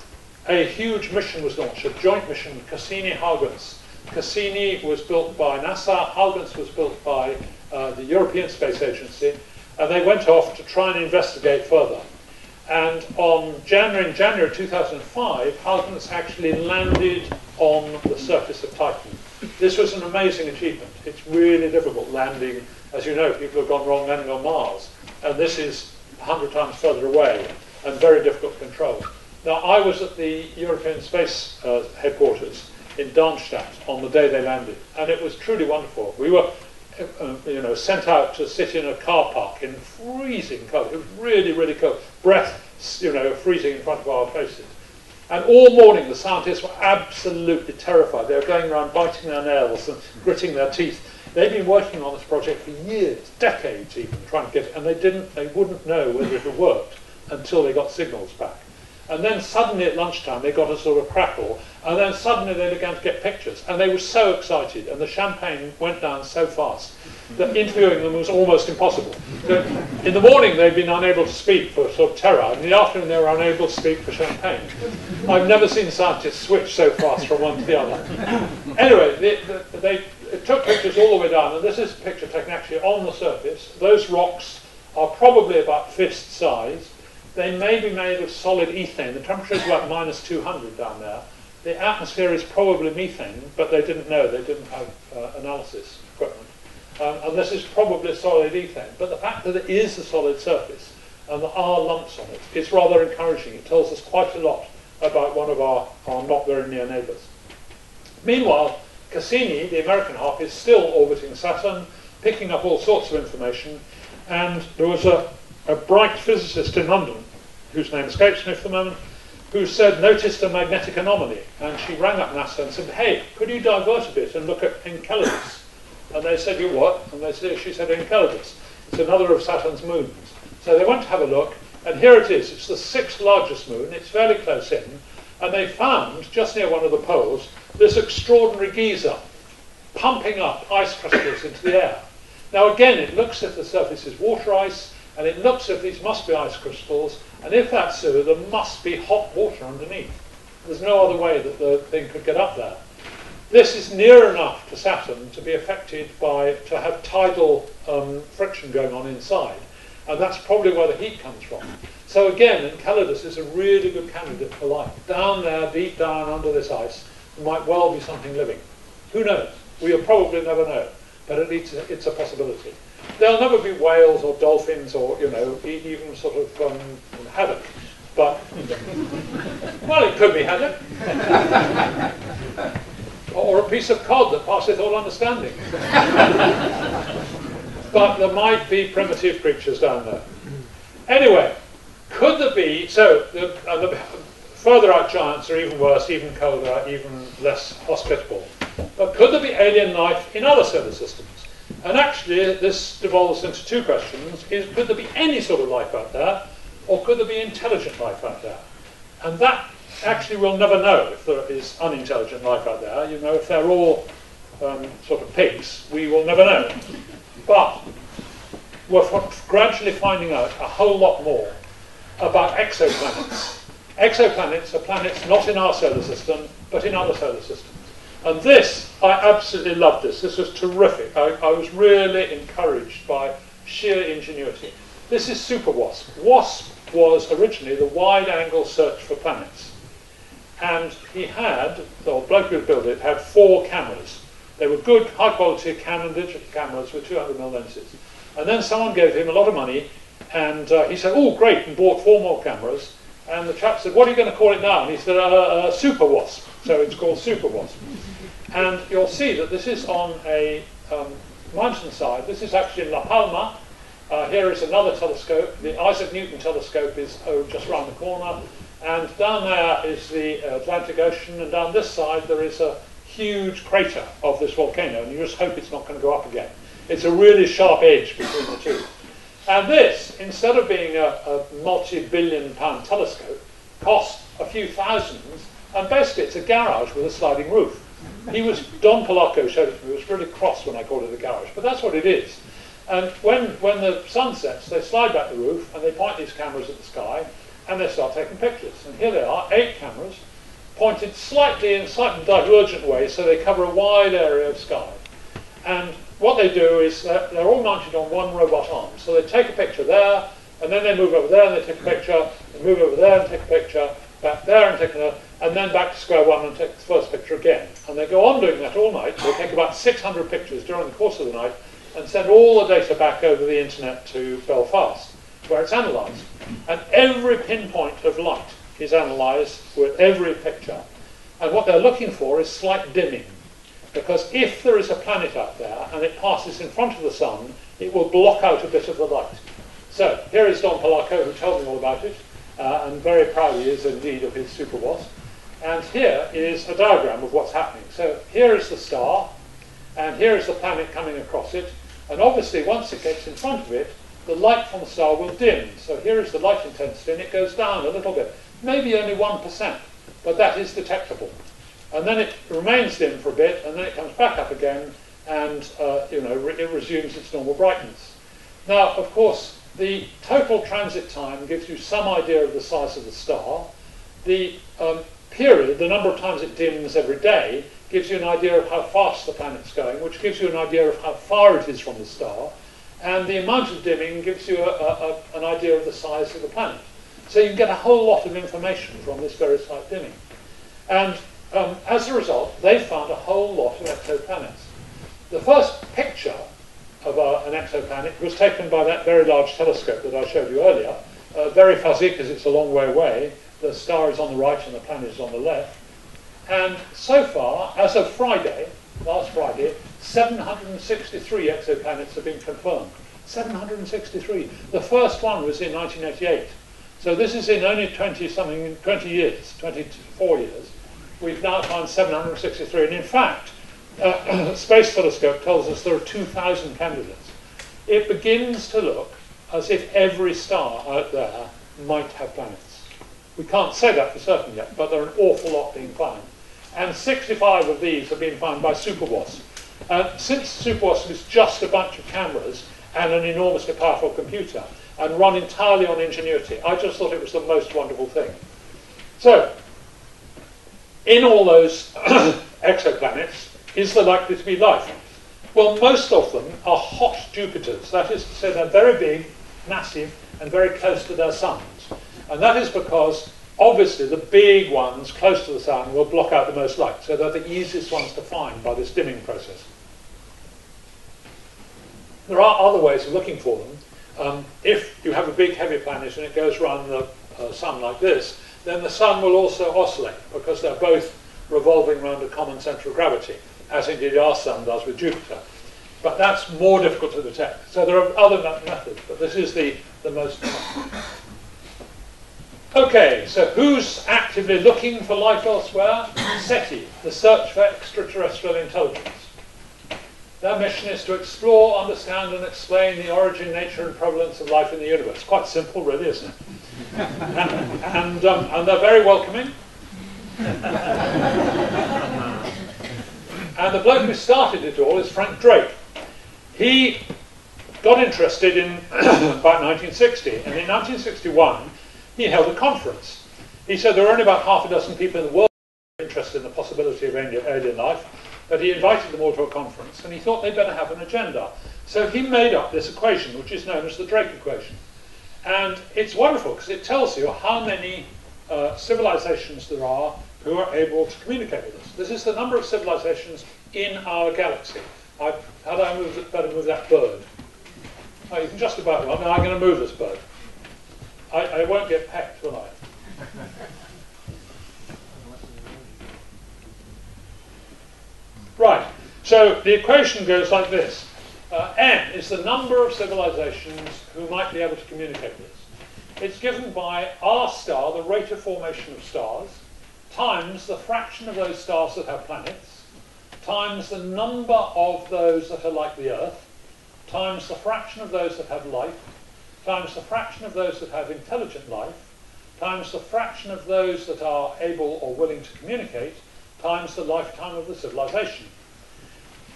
a huge mission was launched, a joint mission, Cassini-Huygens. Cassini was built by NASA, Huygens was built by uh, the European Space Agency, and they went off to try and investigate further. And on January, in January two thousand five, Huygens actually landed on the surface of Titan. This was an amazing achievement. It's really difficult landing. As you know, people have gone wrong landing on Mars, and this is a hundred times further away and very difficult to control. Now, I was at the European Space uh, headquarters in Darmstadt on the day they landed, and it was truly wonderful. We were, uh, you know, sent out to sit in a car park in freezing cold. It was really, really cold. Breath, you know, freezing in front of our faces. And all morning, the scientists were absolutely terrified. They were going around biting their nails and gritting their teeth. They'd been working on this project for years, decades even, trying to get it, and they didn't, they wouldn't know whether it had worked until they got signals back. And then suddenly at lunchtime, they got a sort of crackle, and then suddenly they began to get pictures, and they were so excited, and the champagne went down so fast that interviewing them was almost impossible. So in the morning, they'd been unable to speak for sort of terror, and in the afternoon, they were unable to speak for champagne. I've never seen scientists switch so fast from one to the other. Anyway, they, they, they took pictures all the way down, and this is a picture taken actually on the surface. Those rocks are probably about fist size. They may be made of solid ethane. The temperature is about minus two hundred down there. The atmosphere is probably methane, but they didn't know. They didn't have uh, analysis equipment. Um, and this is probably solid ethane. But the fact that it is a solid surface and there are lumps on it is rather encouraging. It tells us quite a lot about one of our, our not very near neighbours. Meanwhile, Cassini, the American half, is still orbiting Saturn, picking up all sorts of information. And there was a, a bright physicist in London, whose name escapes me for the moment, who said, noticed a magnetic anomaly. And she rang up NASA and said, hey, could you divert a bit and look at Enceladus? And they said, you what? And they said, she said, Enceladus. It's another of Saturn's moons. So they went to have a look, and here it is. It's the sixth largest moon. It's fairly close in. And they found, just near one of the poles, this extraordinary geyser pumping up ice crystals into the air. Now again, it looks as if the surface is water ice, and it looks as if these must be ice crystals, and if that's so, there must be hot water underneath. There's no other way that the thing could get up there. This is near enough to Saturn to be affected by, to have tidal um, friction going on inside, and that's probably where the heat comes from. So again, Enceladus is a really good candidate for life. Down there, deep down under this ice, there might well be something living. Who knows? We'll probably never know, but at least it's a possibility. There'll never be whales or dolphins or, you know, even sort of um, haddock. But, well, it could be haddock. Or a piece of cod that passeth all understanding. But there might be primitive creatures down there. Anyway, could there be, so the, uh, the further out giants are even worse, even colder, even less hospitable. But could there be alien life in other solar systems? And actually, this devolves into two questions. Is, could there be any sort of life out there, or could there be intelligent life out there? And that, actually, we'll never know if there is unintelligent life out there. You know, if they're all um, sort of pigs, we will never know. But we're f gradually finding out a whole lot more about exoplanets. Exoplanets are planets not in our solar system, but in other solar systems. And this, I absolutely loved this. This was terrific. I, I was really encouraged by sheer ingenuity. This is SuperWASP. WASP was originally the wide-angle search for planets. And he had, the bloke who built it, had four cameras. They were good, high-quality Canon digital cameras with two hundred millimeter lenses. And then someone gave him a lot of money, and uh, he said, oh, great, and bought four more cameras. And the chap said, what are you going to call it now? And he said, uh, uh, SuperWASP. So it's called SuperWASP. And you'll see that this is on a um, mountainside. This is actually in La Palma. Uh, here is another telescope. The Isaac Newton telescope is oh, just around the corner. And down there is the Atlantic Ocean. And down this side, there is a huge crater of this volcano. And you just hope it's not going to go up again. It's a really sharp edge between the two. And this, instead of being a, a multi-billion pound telescope, cost a few thousands. And basically, it's a garage with a sliding roof. He was, Don Polacco showed it to me. He was really cross when I called it a garage. But that's what it is. And when, when the sun sets, they slide back the roof and they point these cameras at the sky and they start taking pictures. And here they are, eight cameras, pointed slightly in slightly divergent ways so they cover a wide area of sky. And what they do is uh, they're all mounted on one robot arm. So they take a picture there, and then they move over there and they take a picture, and move over there and take a picture, back there and take another, and then back to square one and take the first picture again. And they go on doing that all night. They take about six hundred pictures during the course of the night and send all the data back over the internet to Belfast, where it's analysed. And every pinpoint of light is analysed with every picture. And what they're looking for is slight dimming. Because if there is a planet out there and it passes in front of the sun, it will block out a bit of the light. So here is Don Polacco, who told me all about it, uh, and very proud he is indeed of his super wasp. And here is a diagram of what's happening. So here is the star, and here is the planet coming across it. And obviously, once it gets in front of it, the light from the star will dim. So here is the light intensity, and it goes down a little bit, maybe only one percent, but that is detectable. And then it remains dim for a bit, and then it comes back up again, and uh, you know, re it resumes its normal brightness. Now, of course, the total transit time gives you some idea of the size of the star. The um, period, the number of times it dims every day, gives you an idea of how fast the planet's going, which gives you an idea of how far it is from the star. And the amount of dimming gives you a, a, a, an idea of the size of the planet. So you can get a whole lot of information from this very slight dimming. And um, as a result, they found a whole lot of exoplanets. The first picture of uh, an exoplanet was taken by that very large telescope that I showed you earlier. Uh, very fuzzy because it's a long way away. The star is on the right and the planet is on the left. And so far, as of Friday, last Friday, seven hundred sixty-three exoplanets have been confirmed. seven hundred sixty-three. The first one was in nineteen eighty-eight. So this is in only twenty something, twenty years, twenty-four years. We've now found seven hundred sixty-three. And in fact, uh, Space Telescope tells us there are two thousand candidates. It begins to look as if every star out there might have planets. We can't say that for certain yet, but there are an awful lot being found. And sixty-five of these have been found by SuperWASP. Uh, since SuperWASP is just a bunch of cameras and an enormously powerful computer and run entirely on ingenuity, I just thought it was the most wonderful thing. So, in all those exoplanets, is there likely to be life? Well, most of them are hot Jupiters. That is to say, they're very big, massive, and very close to their suns. And that is because, obviously, the big ones close to the sun will block out the most light. So they're the easiest ones to find by this dimming process. There are other ways of looking for them. Um, if you have a big, heavy planet and it goes around the uh, sun like this, then the sun will also oscillate because they're both revolving around a common centre of gravity, as indeed our sun does with Jupiter. But that's more difficult to detect. So there are other methods, but this is the, the most common. Okay, so who's actively looking for life elsewhere? SETI, the Search for Extraterrestrial Intelligence. Their mission is to explore, understand and explain the origin, nature and prevalence of life in the universe. Quite simple really, isn't it? and and, um, and they're very welcoming. And the bloke who started it all is Frank Drake. He got interested in about nineteen sixty, and in nineteen sixty-one he held a conference. He said there were only about half a dozen people in the world interested in the possibility of alien life, but he invited them all to a conference, and he thought they'd better have an agenda. So he made up this equation, which is known as the Drake equation. And it's wonderful, because it tells you how many uh, civilizations there are who are able to communicate with us. This is the number of civilizations in our galaxy. I, how do I move it, better move that bird? Oh, you can just about, well, no, I'm going to move this bird. I, I won't get pecked, will I? Right, so the equation goes like this. Uh, N is the number of civilizations who might be able to communicate with us. It's given by R star, the rate of formation of stars, times the fraction of those stars that have planets, times the number of those that are like the Earth, times the fraction of those that have life, times the fraction of those that have intelligent life, times the fraction of those that are able or willing to communicate, times the lifetime of the civilization.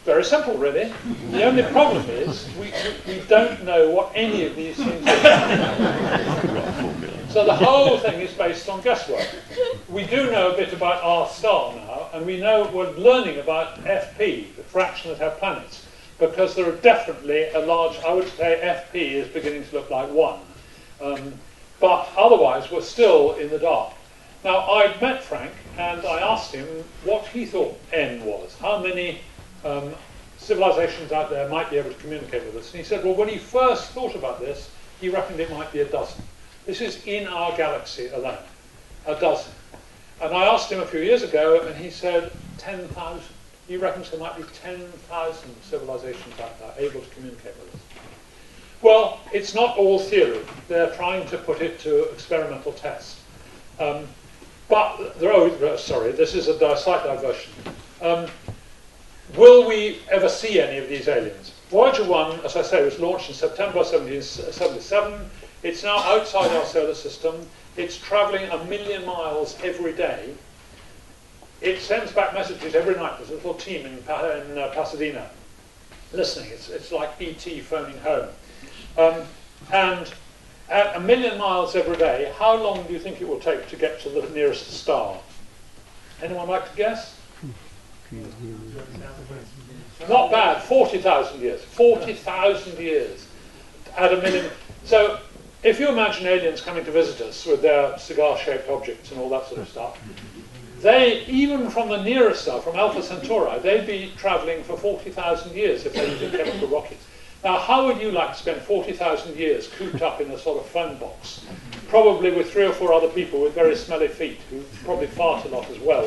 very simple, really. The only problem is we, we don't know what any of these things are. So the whole thing is based on guesswork. We do know a bit about our star now, and we know we're learning about F P, the fraction that have planets, because there are definitely a large, I would say F P is beginning to look like one. Um, but otherwise, we're still in the dark. Now, I met Frank, and I asked him what he thought N was, how many um, civilizations out there might be able to communicate with us. And he said, well, when he first thought about this, he reckoned it might be a dozen. This is in our galaxy alone, a dozen. And I asked him a few years ago, and he said ten thousand. He reckons there might be ten thousand civilizations out there able to communicate with us. Well, it's not all theory. They're trying to put it to experimental test. Um, but, there are, sorry, this is a slight diversion. Um, will we ever see any of these aliens? Voyager one, as I say, was launched in September seventeen seventy-seven. It's now outside our solar system. It's traveling a million miles every day. It sends back messages every night. There's a little team in, pa in uh, Pasadena listening. It's, it's like E T phoning home. Um, and at a million miles every day, how long do you think it will take to get to the nearest star? Anyone like to guess? Not bad, forty thousand years. forty thousand years at a million. So if you imagine aliens coming to visit us with their cigar-shaped objects and all that sort of stuff, they, even from the nearest star, from Alpha Centauri, they'd be travelling for forty thousand years if they used chemical rockets. Now, how would you like to spend forty thousand years cooped up in a sort of phone box? Probably with three or four other people with very smelly feet, who probably fart a lot as well.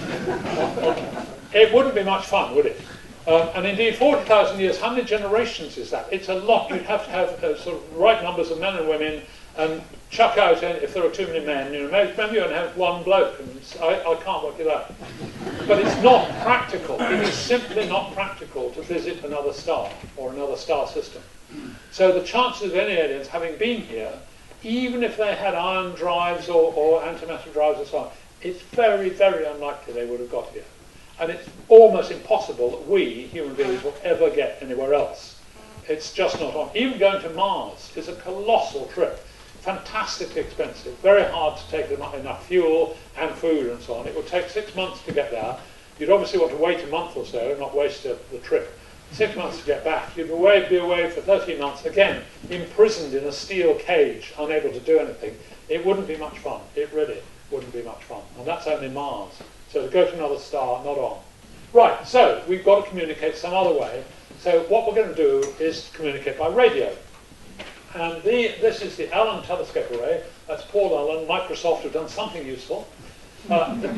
It wouldn't be much fun, would it? Um, and indeed, forty thousand years, how many generations is that? It's a lot. You'd have to have uh, sort of right numbers of men and women and chuck out, uh, if there are too many men, you know, maybe, maybe you only have one bloke. And I, I can't work it out. But it's not practical. It is simply not practical to visit another star or another star system. So the chances of any aliens having been here, even if they had ion drives or, or antimatter drives and so on, it's very, very unlikely they would have got here. And it's almost impossible that we, human beings, will ever get anywhere else. It's just not on. Even going to Mars is a colossal trip. Fantastically expensive. Very hard to take enough fuel and food and so on. It would take six months to get there. You'd obviously want to wait a month or so, not waste a, the trip. Six months to get back. You'd away, be away for thirteen months, again, imprisoned in a steel cage, unable to do anything. It wouldn't be much fun. It really wouldn't be much fun. And that's only Mars. So to go to another star, not on. Right, so we've got to communicate some other way. So what we're going to do is communicate by radio. And the, this is the Allen telescope array. That's Paul Allen. Microsoft have done something useful. Uh, th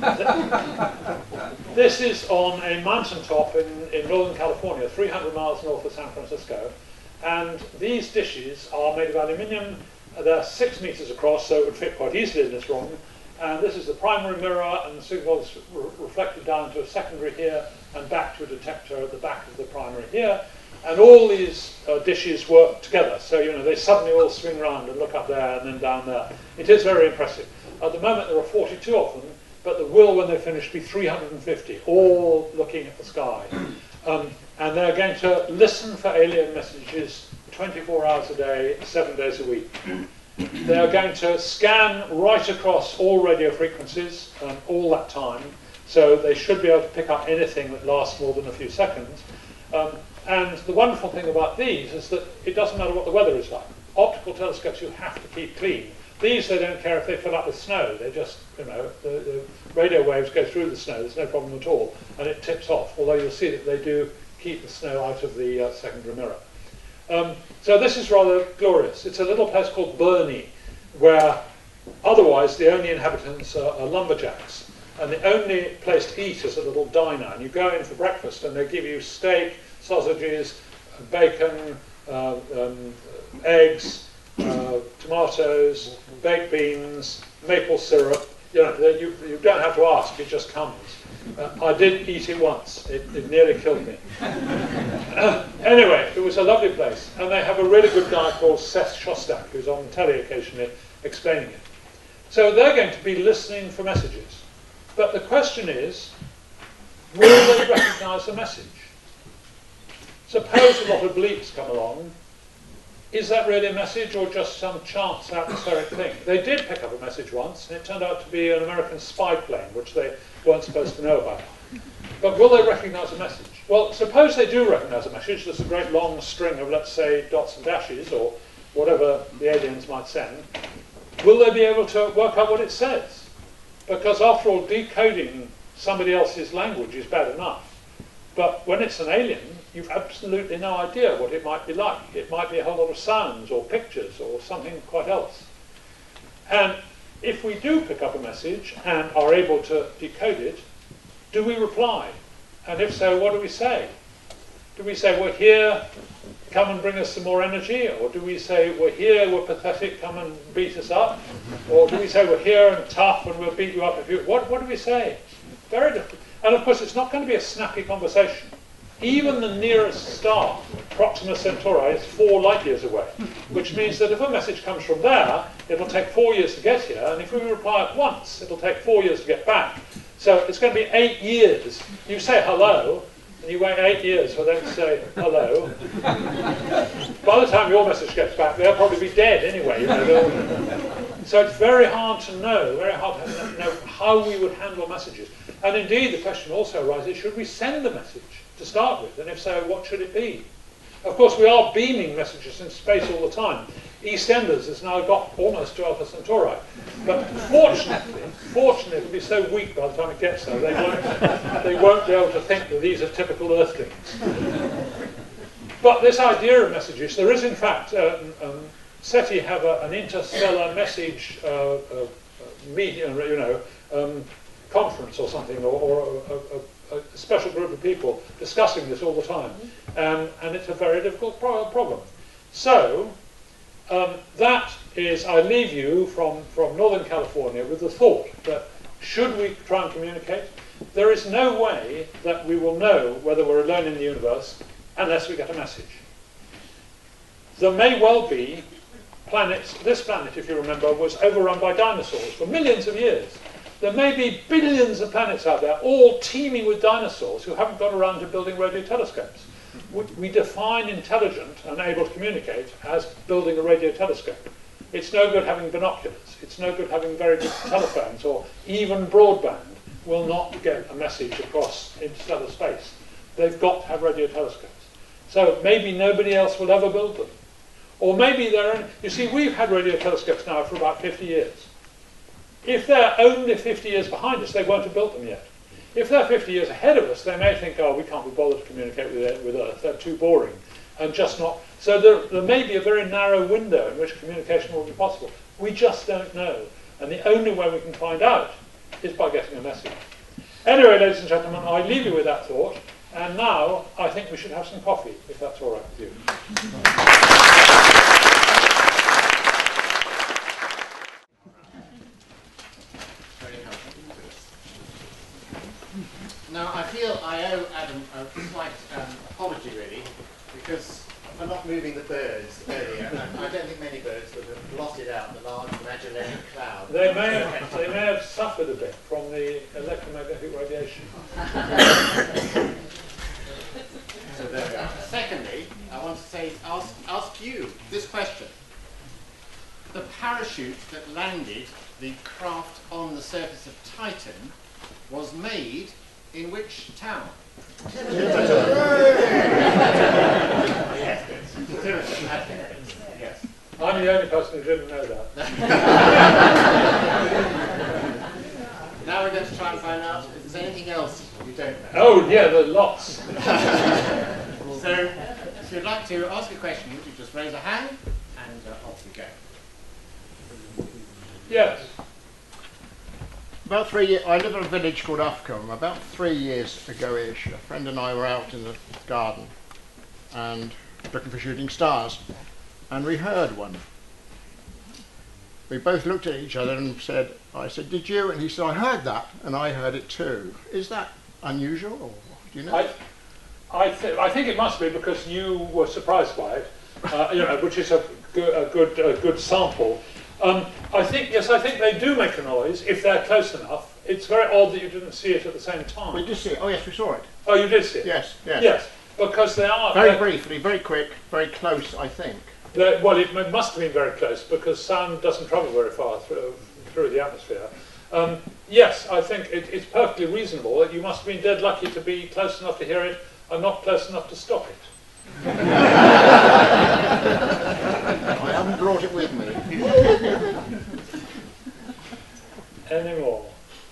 th this is on a mountaintop in, in Northern California, three hundred miles north of San Francisco. And these dishes are made of aluminium. They're six meters across, so it would fit quite easily in this room. And this is the primary mirror, and the signal is re reflected down to a secondary here and back to a detector at the back of the primary here. And all these uh, dishes work together. So, you know, they suddenly all swing round and look up there and then down there. It is very impressive. At the moment, there are forty-two of them, but there will, when they're finished, be three hundred fifty, all looking at the sky. Um, and they're going to listen for alien messages twenty-four hours a day, seven days a week. They are going to scan right across all radio frequencies um, all that time, so they should be able to pick up anything that lasts more than a few seconds. Um, and the wonderful thing about these is that it doesn't matter what the weather is like. Optical telescopes you have to keep clean. These, they don't care if they fill up with snow. They just, you know, the, the radio waves go through the snow. There's no problem at all, and it tips off, although you'll see that they do keep the snow out of the uh, secondary mirror. Um, so this is rather glorious. It's a little place called Burney, where otherwise the only inhabitants are, are lumberjacks. And the only place to eat is a little diner. And you go in for breakfast and they give you steak, sausages, bacon, uh, um, eggs, uh, tomatoes, baked beans, maple syrup. You know, you, you don't have to ask, it just comes. Uh, I did eat it once. It, it nearly killed me. uh, anyway, it was a lovely place. And they have a really good guy called Seth Shostak, who's on telly occasionally explaining it. So they're going to be listening for messages. But the question is, will they recognize a message? Suppose a lot of bleeps come along. Is that really a message or just some chance atmospheric thing? They did pick up a message once, and it turned out to be an American spy plane, which they weren't supposed to know about. But will they recognise a message? Well, suppose they do recognise a message. There's a great long string of, let's say, dots and dashes, or whatever the aliens might send. Will they be able to work out what it says? Because after all, decoding somebody else's language is bad enough. But when it's an alien, you've absolutely no idea what it might be like. It might be a whole lot of sounds or pictures or something quite else. And if we do pick up a message and are able to decode it, do we reply? And if so, what do we say? Do we say, we're here, come and bring us some more energy? Or do we say, we're here, we're pathetic, come and beat us up? Or do we say, we're here and tough and we'll beat you up if you... What, what do we say? Very different. And of course, it's not going to be a snappy conversation. Even the nearest star, Proxima Centauri, is four light years away, which means that if a message comes from there, it'll take four years to get here, and if we reply at once, it'll take four years to get back. So it's going to be eight years. You say hello, and you wait eight years for them to say hello. By the time your message gets back, they'll probably be dead anyway. You know, so it's very hard to know, very hard to know how we would handle messages. And indeed, the question also arises, should we send a message to start with? And if so, what should it be? Of course, we are beaming messages in space all the time. EastEnders has now got almost to Alpha Centauri. But fortunately, fortunately, it'll be so weak by the time it gets there, they won't, they won't be able to think that these are typical Earthlings. But this idea of messages, there is in fact, uh, um, SETI have a, an interstellar message uh, uh, medium, you know, um, conference or something, or, or a, a, a special group of people discussing this all the time. Um, and it's a very difficult pro problem. So, um, that is, I leave you from, from Northern California with the thought that should we try and communicate, there is no way that we will know whether we're alone in the universe unless we get a message. There may well be planets, this planet, if you remember, was overrun by dinosaurs for millions of years. There may be billions of planets out there, all teeming with dinosaurs who haven't got around to building radio telescopes. We, we define intelligent and able to communicate as building a radio telescope. It's no good having binoculars. It's no good having very good telephones, or even broadband will not get a message across interstellar space. They've got to have radio telescopes. So maybe nobody else will ever build them. Or maybe they're only, you see, we've had radio telescopes now for about fifty years. If they're only fifty years behind us, they won't have built them yet. If they're fifty years ahead of us, they may think, oh, we can't be bothered to communicate with, with Earth, they're too boring, and just not. So there, there may be a very narrow window in which communication will be possible. We just don't know. And the only way we can find out is by getting a message. Anyway, ladies and gentlemen, I leave you with that thought, and now I think we should have some coffee, if that's all right with you. Now, I feel I owe Adam a slight um, apology, really, because for not moving the birds earlier, and I don't think many birds would have blotted out the large imaginary cloud. They may have, they may have suffered a bit from the electromagnetic radiation. So there we are. Secondly, I want to say, ask, ask you this question. The parachute that landed the craft on the surface of Titan was made in which town? Yes. I'm the only person who didn't know that. Now we're going to try and find out if there's anything else you don't know. Oh, yeah, there are lots. So, if you'd like to ask a question, you just raise a hand and uh, off we go. Yes. About three years, I live in a village called Ufcombe. About three years ago-ish, a friend and I were out in the garden and looking for shooting stars, and we heard one. We both looked at each other and said, I said, did you? And he said, I heard that, and I heard it too. Is that unusual, or do you know? I, I, th I think it must be because you were surprised by it, uh, you know, which is a good, a good, a good sample. Um, I think, yes, I think they do make a noise if they're close enough. It's very odd that you didn't see it at the same time. We did see it. Oh, yes, we saw it. Oh, you did see it? Yes, yes. Yes. because they are Very briefly, very quick, very close, I think. Well, it m- must have been very close because sound doesn't travel very far through, through the atmosphere. Um, yes, I think it, it's perfectly reasonable that you must have been dead lucky to be close enough to hear it and not close enough to stop it. I haven't brought it with me. Any more?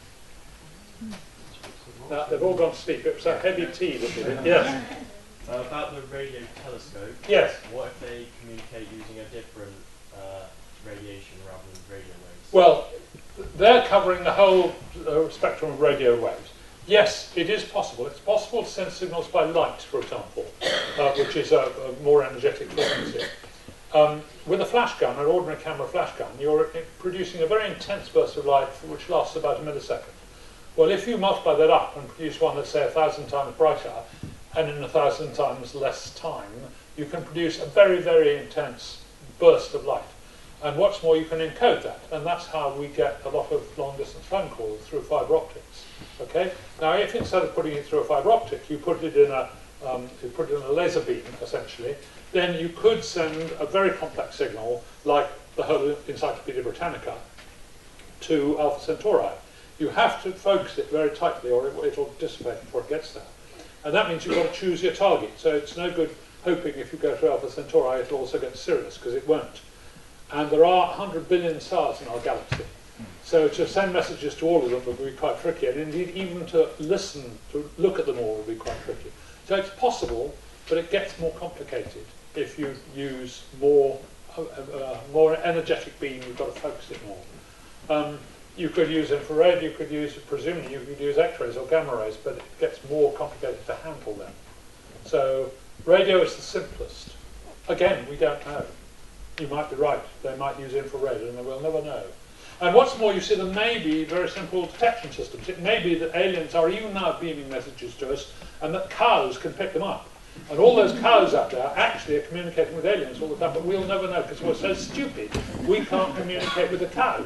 Now, they've all gone to sleep. It was that heavy tea that did it. Yes. Uh, about the radio telescope. Yes. What if they communicate using a different uh, radiation rather than radio waves? Well, they're covering the whole uh, spectrum of radio waves. Yes, it is possible. It's possible to send signals by light, for example, uh, which is a, a more energetic frequency. Um, with a flash gun, an ordinary camera flash gun, you're producing a very intense burst of light which lasts about a millisecond. Well, if you multiply that up and produce one that's, say, a thousand times brighter, and in a thousand times less time, you can produce a very, very intense burst of light. And what's more, you can encode that, and that's how we get a lot of long-distance phone calls through fibre optics. Okay. Now, if instead of putting it through a fibre optic, you put it in a um, you put it in a laser beam, essentially, then you could send a very complex signal, like the whole Encyclopedia Britannica, to Alpha Centauri. You have to focus it very tightly, or it, it'll dissipate before it gets there. And that means you've got to choose your target. So it's no good hoping if you go to Alpha Centauri it'll also get Sirius, because it won't. And there are one hundred billion stars in our galaxy. So to send messages to all of them would be quite tricky. And indeed, even to listen, to look at them all would be quite tricky. So it's possible, but it gets more complicated if you use more, uh, uh, more energetic beam. You've got to focus it more. Um, You could use infrared, you could use, presumably you could use X-rays or gamma rays, but it gets more complicated to handle them. So radio is the simplest. Again, we don't know. You might be right, they might use infrared and we'll never know. And what's more, you see, there may be very simple detection systems. It may be that aliens are even now beaming messages to us and that cows can pick them up. And all those cows out there actually are communicating with aliens all the time, but we'll never know because we're so stupid we can't communicate with the cows.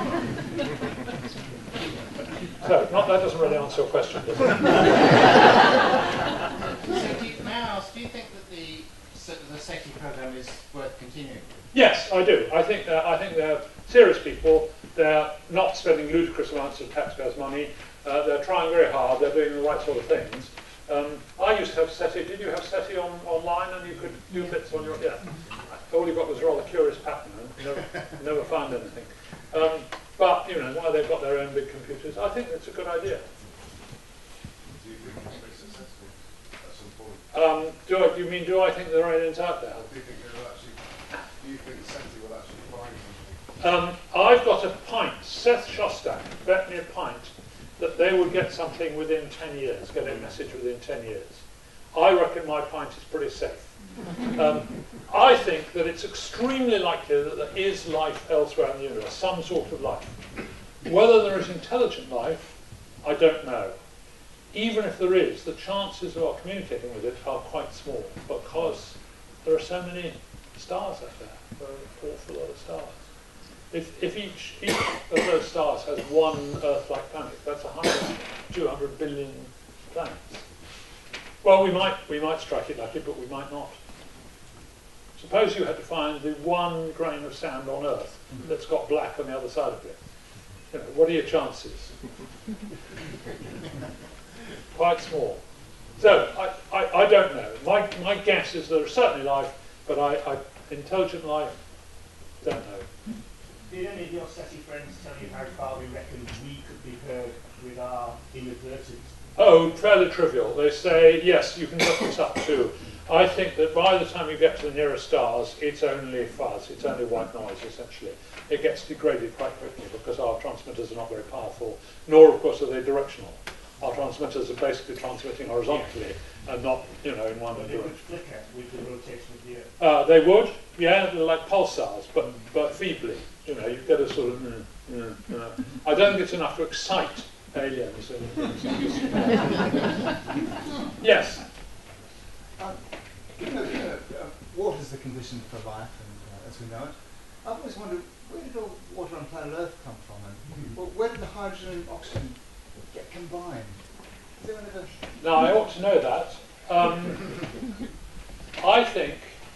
So, not that doesn't really answer your question, does it? So do you, may I ask, do you think that the, the SETI program is worth continuing? Yes, I do. I think they're, I think they're serious people. They're not spending ludicrous amounts of taxpayers' money. Uh, they're trying very hard. They're doing the right sort of things. Um, I used to have SETI. Did you have SETI on, online and you could do bits on your... Yeah. All you got was a rather curious pattern and never, never found anything. Um, but, you know, now they've got their own big computers, I think it's a good idea. Do you think it's very successful at some point? Um, do, I, do you mean, do I think there are aliens out there? Or do you think they'll actually... Do you think SETI will actually find something? Um, I've got a pint. Seth Shostak bet me a pint that they would get something within ten years, get a message within ten years. I reckon my pint is pretty safe. Um, I think that it's extremely likely that there is life elsewhere in the universe, some sort of life. Whether there is intelligent life, I don't know. Even if there is, the chances of our communicating with it are quite small because there are so many stars out there. There are an awful lot of stars. If, if each, each of those stars has one Earth-like planet, that's one hundred, two hundred billion planets. Well, we might, we might strike it lucky, but we might not. Suppose you had to find the one grain of sand on Earth that's got black on the other side of it. You know, what are your chances? Quite small. So, I, I, I don't know. My, my guess is there's certainly life, but I, I, intelligent life, don't know. Did any of your SETI friends tell you how far we reckon we could be heard with our inadvertent? Oh, fairly trivial. They say, yes, you can look this up too. I think that by the time you get to the nearest stars, it's only fuzz, it's only white noise, essentially. It gets degraded quite quickly because our transmitters are not very powerful, nor, of course, are they directional. Our transmitters are basically transmitting horizontally and not, you know, in one But they direction. would flicker with the rotation of the Earth. Uh, they would, yeah, they're like pulsars, but, but feebly. You know, you get a sort of... Mm, mm, mm. I don't think it's enough to excite aliens. Yes? Uh, given that uh, uh, water is the condition for life, and, uh, as we know it, I've always wondered, where did all water on planet Earth come from? And well, where did the hydrogen and oxygen get combined? Has anyone ever... Now, I ought to know that. Um, I think,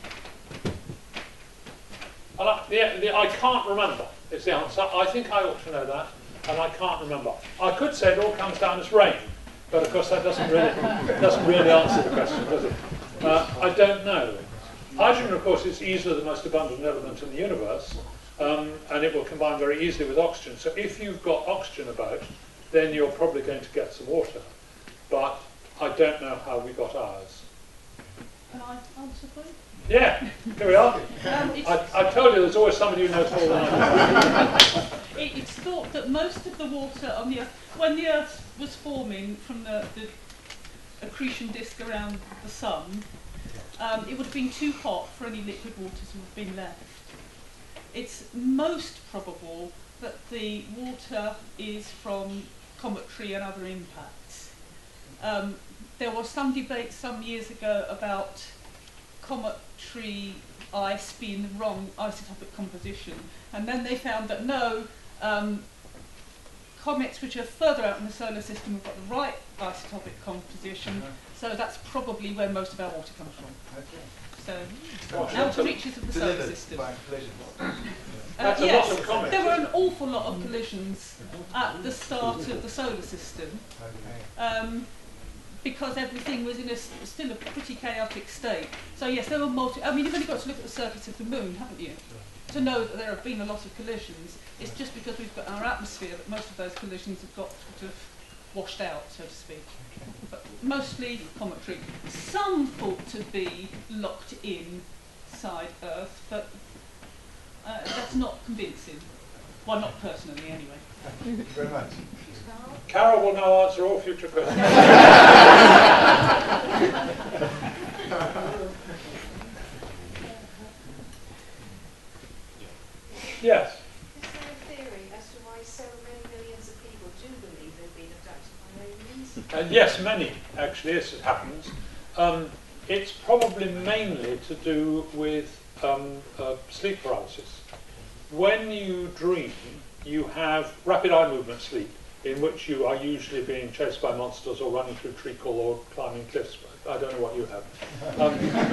and I, the, the, I can't remember is the answer. I think I ought to know that, and I can't remember. I could say it all comes down as rain, but of course that doesn't really, doesn't really answer the question, does it? Uh, I don't know. Hydrogen, of course, is easily the most abundant element in the universe, um, and it will combine very easily with oxygen. So if you've got oxygen about, then you're probably going to get some water. But I don't know how we got ours. Can I answer, please? Yeah, here we are. Um, it's, I, I told you there's always somebody who knows more than I do. it, it's thought that most of the water on the Earth, when the Earth was forming from the, the accretion disk around the Sun, um, it would have been too hot for any liquid water to have been left. It's most probable that the water is from cometary and other impacts. Um, there was some debate some years ago about cometary ice being the wrong isotopic composition, and then they found that no, um, comets which are further out in the solar system have got the right isotopic composition, uh-huh. So that's probably where most of our water comes from. Okay. So, outer reaches of the solar system. Uh, That's a yes, lot of comets. there were an awful lot of collisions at the start of the solar system, um, because everything was in a s still a pretty chaotic state. So yes, there were multi. I mean, you've only got to look at the surface of the moon, haven't you, to know that there have been a lot of collisions. It's just because we've got our atmosphere that most of those collisions have got sort of washed out, so to speak. But mostly cometary. Some thought to be locked inside Earth, but uh, that's not convincing. Well, not personally, anyway. Thank you very much. Carol will now answer all future questions. Yes. Is there a theory as to why so many millions of people do believe they've been abducted by aliens? Uh, yes, many, actually, as it happens. Um, it's probably mainly to do with um, uh, sleep paralysis. When you dream, you have rapid eye movement sleep, in which you are usually being chased by monsters or running through treacle or climbing cliffs. I don't know what you have. Um,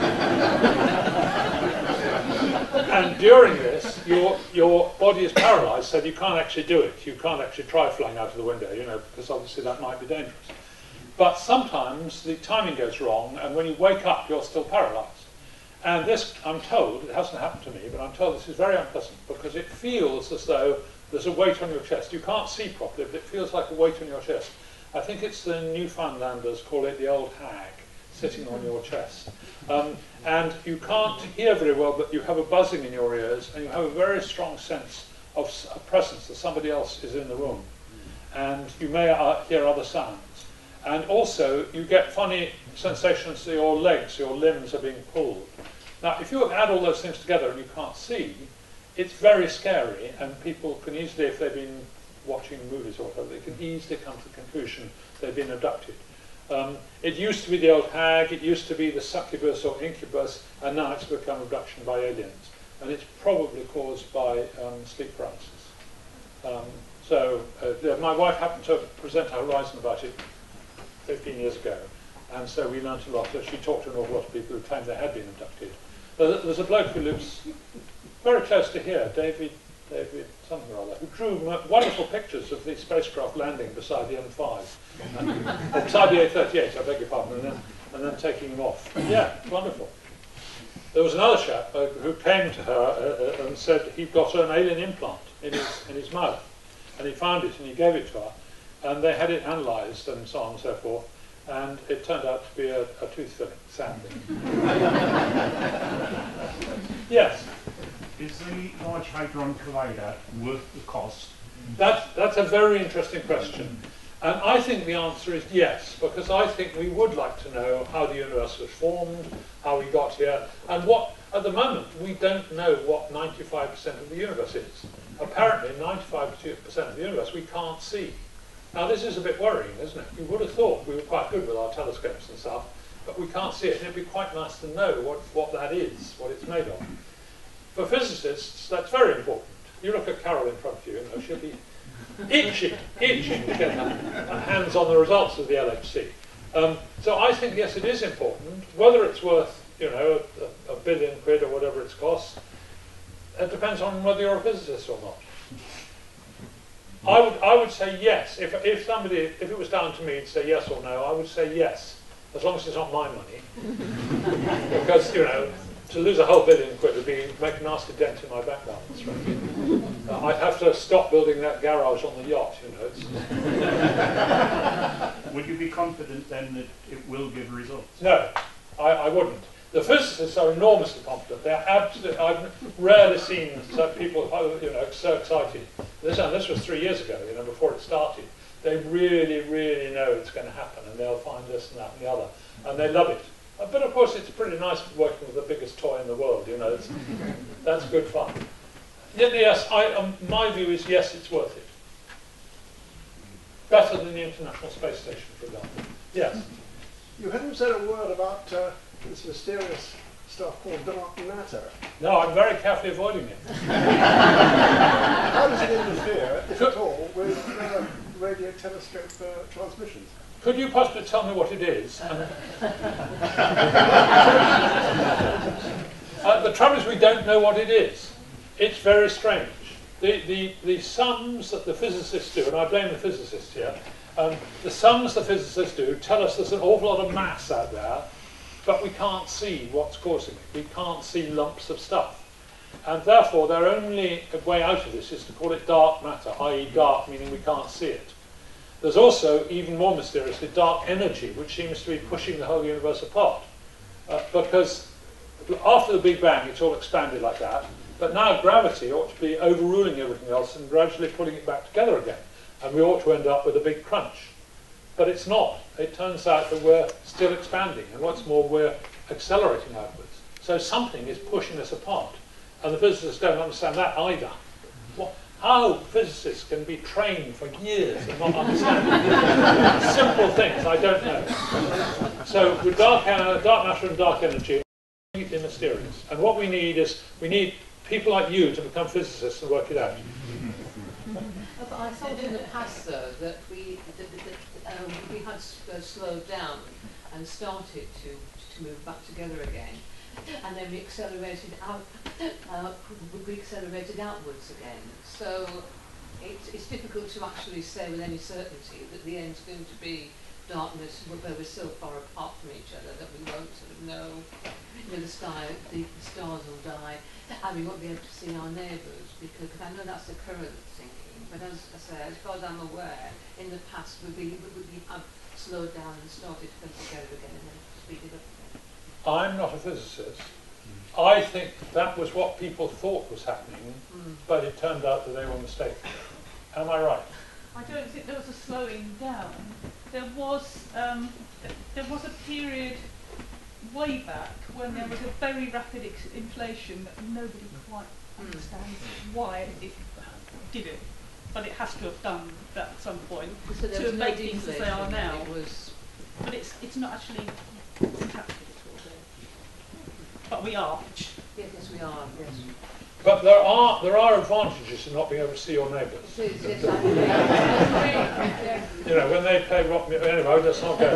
and during this, your, your body is paralyzed, so you can't actually do it. You can't actually try flying out of the window, you know, because obviously that might be dangerous. But sometimes the timing goes wrong, and when you wake up, you're still paralyzed. And this, I'm told, it hasn't happened to me, but I'm told this is very unpleasant because it feels as though there's a weight on your chest. You can't see properly, but it feels like a weight on your chest. I think it's the Newfoundlanders call it the old hag sitting on your chest. Um, and you can't hear very well, but you have a buzzing in your ears, and you have a very strong sense of a presence, that somebody else is in the room. And you may uh, hear other sounds. And also, you get funny sensations that your legs, your limbs are being pulled. Now, if you add all those things together and you can't see, it's very scary, and people can easily, if they've been watching movies or whatever, they can easily come to the conclusion they've been abducted. Um, it used to be the old hag, it used to be the succubus or incubus, and now it's become abduction by aliens. And it's probably caused by um, sleep paralysis. Um, so, uh, my wife happened to present a Horizon about it fifteen years ago, and so we learnt a lot. She talked to an awful lot of people who claimed they had been abducted. There's a bloke who lives very close to here, David, David something or other, who drew wonderful pictures of the spacecraft landing beside the M five, and, or beside the A thirty-eight, I beg your pardon, and then, and then taking them off. Yeah, wonderful. There was another chap uh, who came to her uh, and said he'd got an alien implant in his, in his mouth, and he found it and he gave it to her, and they had it analysed and so on and so forth, and it turned out to be a, a tooth filling, sadly. Yes? Is the Large Hadron Collider worth the cost? That's, that's a very interesting question. And I think the answer is yes, because I think we would like to know how the universe was formed, how we got here, and what, at the moment, we don't know what ninety-five percent of the universe is. Apparently, ninety-five percent of the universe we can't see. Now, this is a bit worrying, isn't it? We would have thought we were quite good with our telescopes and stuff, but we can't see it. And it'd be quite nice to know what, what that is, what it's made of. For physicists, that's very important. You look at Carol in front of you, you know, she'll be itching, itching to get her hands on the results of the L H C. Um, so I think, yes, it is important. Whether it's worth, you know, a, a billion quid or whatever it's cost, it depends on whether you're a physicist or not. I would, I would say yes. If, if somebody, if it was down to me to say yes or no, I would say yes, as long as it's not my money. Because, you know, to lose a whole billion quid would be make a nasty dent in my bank balance, right? uh, I'd have to stop building that garage on the yacht, you know. It's Would you be confident then that it will give results? no, I, I wouldn't. The physicists are enormously confident. They're absolutely. I've rarely seen such people, you know, so excited. This, and this was three years ago, you know, before it started. They really, really know it's going to happen, and they'll find this and that and the other, and they love it. Uh, but of course, it's pretty nice working with the biggest toy in the world. You know, it's, that's good fun. Yes, I, um, my view is yes, it's worth it. Better than the International Space Station, for example. Yes. You haven't said a word about uh, this mysterious stuff called dark matter. No, I'm very carefully avoiding it. How does it interfere, if at all, with uh, radio telescope uh, transmissions? Could you possibly tell me what it is? uh, the trouble is we don't know what it is. It's very strange. The, the, the sums that the physicists do, and I blame the physicists here, um, the sums the physicists do tell us there's an awful lot of mass out there, but we can't see what's causing it. We can't see lumps of stuff. And therefore, their only way out of this is to call it dark matter, that is dark, meaning we can't see it. There's also, even more mysteriously, dark energy, which seems to be pushing the whole universe apart. Uh, because after the Big Bang, it's all expanded like that, but now gravity ought to be overruling everything else and gradually pulling it back together again. And we ought to end up with a big crunch. But it's not. It turns out that we're still expanding, and what's more, we're accelerating outwards. So something is pushing us apart. And the physicists don't understand that either. What, how physicists can be trained for years and not understand simple things, I don't know. So with dark, uh, dark matter and dark energy, it's completely mysterious. And what we need is, we need people like you to become physicists and work it out. But I thought in the past, though, that we that, that, um, we had uh, slowed down and started to to move back together again, and then we accelerated out. Uh, we accelerated outwards again. So it's it's difficult to actually say with any certainty that the end's going to be darkness, where we're so far apart from each other that we won't sort of know. You know, the sky, the, the stars will die, and we won't be able to see our neighbours, because cause I know that's the current thinking. But as I say, as far as I'm aware, in the past we, we, we have slowed down and started to come together again and then speeded up again. I'm not a physicist. I think that was what people thought was happening, mm. but it turned out that they were mistaken. Am I right? I don't think there was a slowing down. There was um, there was a period way back when there was a very rapid ex inflation that nobody quite understands why it did it. But it has to have done that at some point so to have no made things as they are now. It was but it's it's not actually captured at all there. But we are. Yes, yes we are. Yes. But there are there are advantages in not being able to see your neighbours. Yes, yes, you know, when they play rock music. Anyway, let's not go.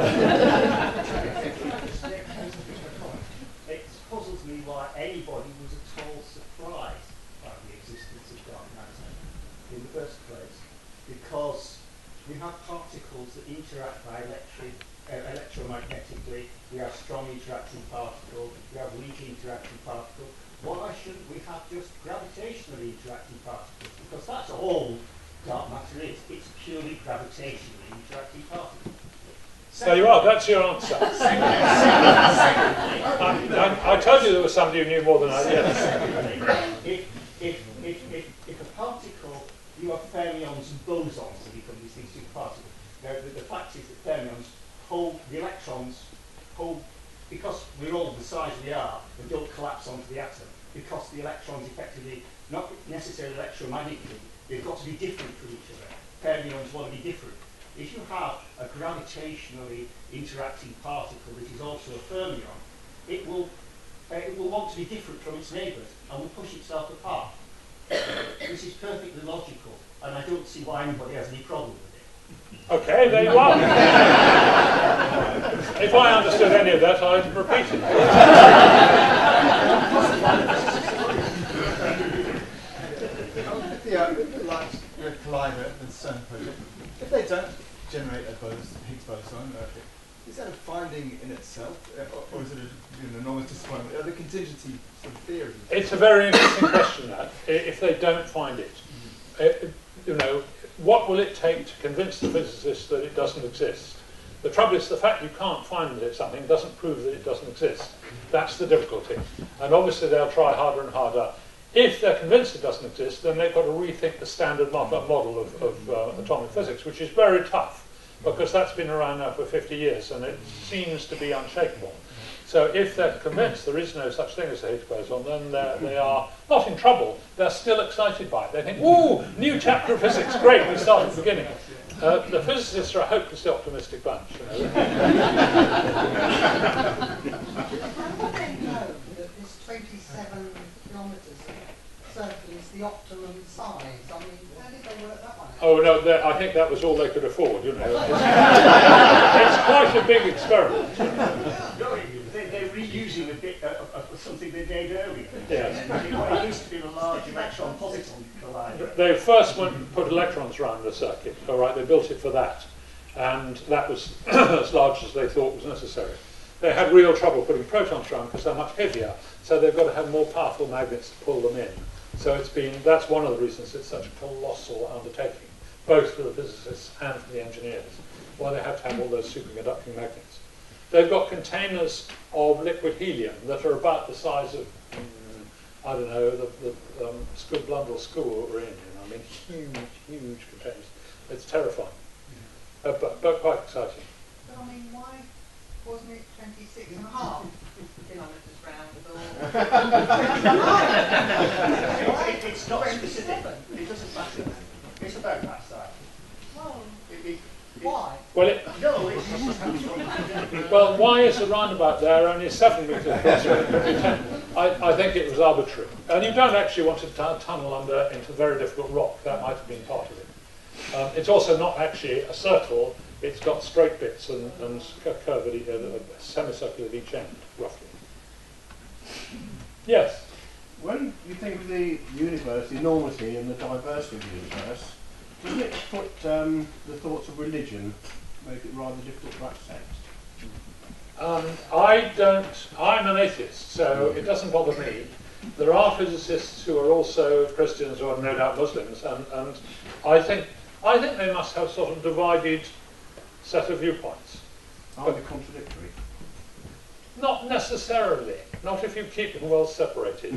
It puzzles me why anybody was at all surprised by the existence of dark matter in the first place, because we have particles that interact by electric, uh, electromagnetically. We have strong interacting particles. We have weak interacting particles. Why shouldn't we have just gravitationally interacting particles? Because that's all dark matter is. It's purely gravitationally interacting particles. There you are, that's your answer. Secondly, I, I, I told you there was somebody who knew more than I did. Secondly, if, if, if, if, if a particle, you have fermions and bosons that become these things, two particles. Now, the, the fact is that fermions hold the electrons, hold, because we're all the size we are, and don't collapse onto the atom, because the electrons effectively, not necessarily electromagnetically, they've got to be different from each other. Fermions want to be different. If you have a gravitationally interacting particle that is also a fermion, it will, uh, it will want to be different from its neighbours and will push itself apart. This is perfectly logical, and I don't see why anybody has any problem with it. Okay, there you are. If I understood any of that, I'd repeat it. Yeah, like the collider and CERN project, if they don't generate a bos Higgs boson, uh, is that a finding in itself, uh, or, or is it a, an enormous disappointment? Are the contingency sort of theories? It's a very interesting question, that, if they don't find it. Uh, you know, what will it take to convince the physicists that it doesn't exist? The trouble is the fact you can't find that something doesn't prove that it doesn't exist. That's the difficulty. And obviously they'll try harder and harder. If they're convinced it doesn't exist, then they've got to rethink the standard mock-up model of, of uh, atomic physics, which is very tough, because that's been around now for fifty years, and it seems to be unshakable. So if they're convinced there is no such thing as a Higgs boson, then they are not in trouble. They're still excited by it. They think, ooh, new chapter of physics, great, we start at the beginning. Uh, the physicists are a hopelessly optimistic bunch. You know. How would they know that this twenty-seven kilometres circle is the optimum size? I mean, how did they work that one out? Oh no, I think that was all they could afford, you know. It's, it's quite a big experiment. No, they, they're reusing a bit uh, of something they made earlier. Yes. It used to be a large electron positron collider. They first went and put electrons around the circuit, all right, they built it for that. And that was as large as they thought was necessary. They had real trouble putting protons around because they're much heavier, so they've got to have more powerful magnets to pull them in. So it's been, that's one of the reasons it's such a colossal undertaking, both for the physicists and for the engineers, why they have to have all those superconducting magnets. They've got containers of liquid helium that are about the size of, um, I don't know, the, the um, school, Blundell school that we're in. You know, I mean, huge, huge containers. It's terrifying, uh, but, but quite exciting. But I mean, why wasn't it twenty-six and a half kilometres round? it, it's not specific. It doesn't matter. It's about that size. Well, It, it, why? Well, it, no, it's just well, why is the roundabout there only seven metres across? I, I think it was arbitrary. And you don't actually want to t tunnel under into very difficult rock. That might have been part of it. Um, it's also not actually a circle. It's got straight bits and, and curved, uh, semicircular at each end, roughly. Yes? When you think of the universe, the enormity and the diversity of the universe, doesn't it put um, the thoughts of religion, make it rather difficult to accept? Um, I don't, I'm an atheist, so it doesn't bother me. There are physicists who are also Christians or no doubt Muslims, and, and I think I think they must have sort of divided set of viewpoints. Are they contradictory? Not necessarily, not if you keep them well separated.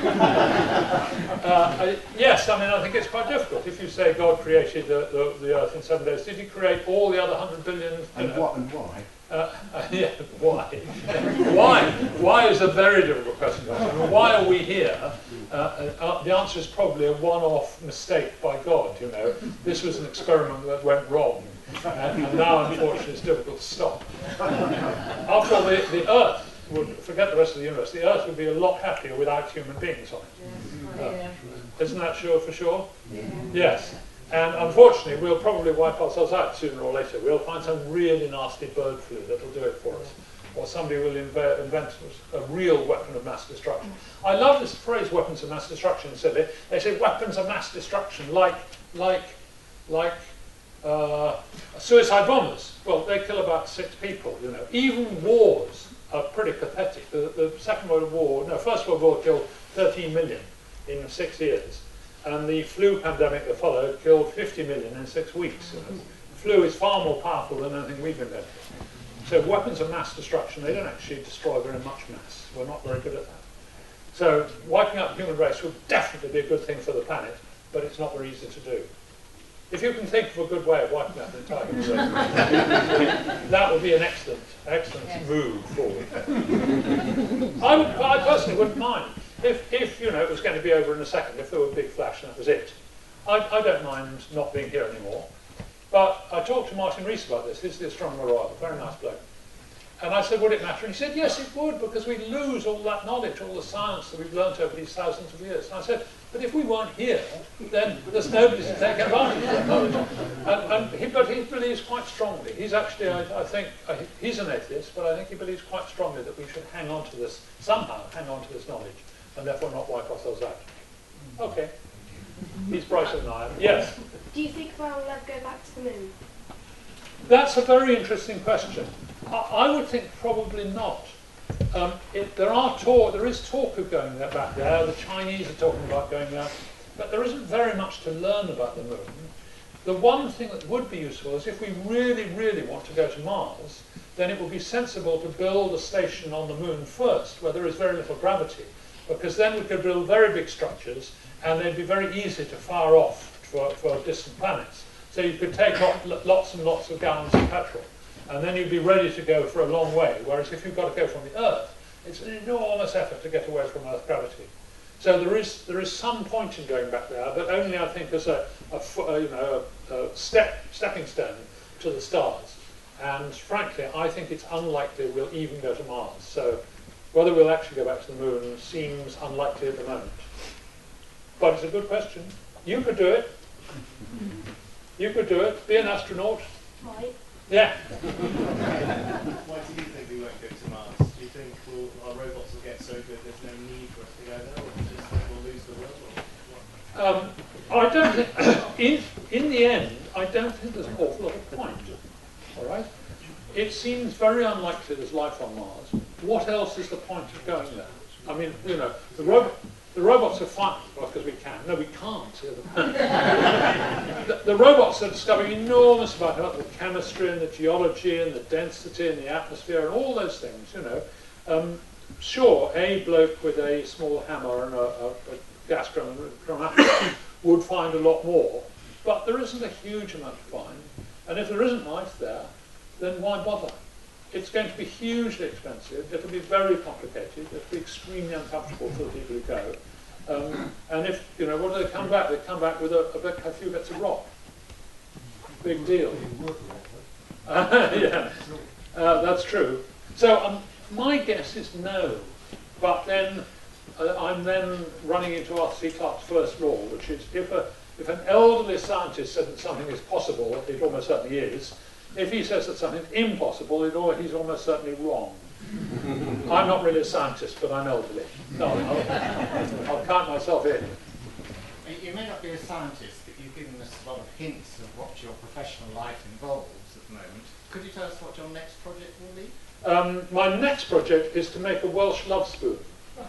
uh, I, yes, I mean, I think it's quite difficult. If you say God created the, the, the Earth in seven days, did he create all the other one hundred billion? And know, what and why? Uh, uh, yeah, why? why? Why is a very difficult question. I mean, why are we here? Uh, uh, the answer is probably a one-off mistake by God, you know. This was an experiment that went wrong, and, and now, unfortunately, it's difficult to stop. After all, the, the Earth would, forget the rest of the universe, the Earth would be a lot happier without human beings on it. Uh, isn't that sure for sure? Yeah. Yes. And unfortunately, we'll probably wipe ourselves out sooner or later. We'll find some really nasty bird flu that'll do it for us. Or somebody will inve invent a real weapon of mass destruction. I love this phrase, weapons of mass destruction, silly. They say weapons of mass destruction, like, like, like uh, suicide bombers. Well, they kill about six people, you know. Even wars are pretty pathetic. The, the Second World War, no, First World War killed thirteen million in six years. And the flu pandemic that followed killed fifty million in six weeks. You know. Flu is far more powerful than anything we've invented. So weapons of mass destruction, they don't actually destroy very much mass. We're not very good at that. So wiping out the human race would definitely be a good thing for the planet, but it's not very easy to do. If you can think of a good way of wiping out the entire human race, that would be an excellent, excellent yes. move forward. I, would, I personally wouldn't mind. If, if, you know, it was going to be over in a second, if there were a big flash and that was it, I, I don't mind not being here anymore. But I talked to Martin Rees about this. He's the astronomer royal, very nice bloke. And I said, would it matter? And he said, yes, it would, because we'd lose all that knowledge, all the science that we've learnt over these thousands of years. And I said, but if we weren't here, then there's nobody to take advantage of that knowledge. And, and he, but he believes quite strongly. He's actually, I, I think, uh, he's an atheist, but I think he believes quite strongly that we should hang on to this, somehow hang on to this knowledge, and therefore not wipe ourselves out. Okay. He's brighter than I am. Yes? Do you think we'll uh, go back to the moon? That's a very interesting question. I, I would think probably not. Um, it, there are talk, there is talk of going there, back there. The Chinese are talking about going there, but there isn't very much to learn about the moon. The one thing that would be useful is if we really, really want to go to Mars, then it would be sensible to build a station on the moon first, where there is very little gravity, because then we could build very big structures, and they'd be very easy to fire off for, for distant planets. So you could take lots and lots of gallons of petrol, and then you'd be ready to go for a long way. Whereas if you've got to go from the Earth, it's an enormous effort to get away from Earth gravity. So there is there is some point in going back there, but only I think as a, a, a you know a, a step stepping stone to the stars. And frankly, I think it's unlikely we'll even go to Mars. So whether we'll actually go back to the moon seems unlikely at the moment. But it's a good question. You could do it. You could do it. Be an astronaut. Right. Yeah. Why do you think we won't go to Mars? Do you think we'll, our robots will get so good there's no need for us to go there, or do you just think we'll lose the world? Or Um, I don't think, in, in the end, I don't think there's an awful lot of point. All right? It seems very unlikely there's life on Mars. What else is the point of going there? I mean, you know, the robot. The robots are fine, well, because we can. No, we can't. the, the robots are discovering enormous amount about the chemistry and the geology and the density and the atmosphere and all those things, you know. Um, sure, a bloke with a small hammer and a, a, a gas chromatometer would find a lot more, but there isn't a huge amount to find. And if there isn't life there, then why bother? It's going to be hugely expensive, it'll be very complicated, it'll be extremely uncomfortable for the people who go. Um, and if, you know, what do they come back? They come back with a, a, bit, a few bits of rock. Big deal. Uh, yeah, uh, that's true. So um, my guess is no, but then uh, I'm then running into Arthur C. Clarke's first law, which is if, a, if an elderly scientist said that something is possible, it almost certainly is. If he says that something's impossible, it al he's almost certainly wrong. I'm not really a scientist, but I'm elderly. No, I'll, I'll count myself in. You may not be a scientist, but you've given us a lot of hints of what your professional life involves at the moment. Could you tell us what your next project will be? Um, my next project is to make a Welsh love spoon.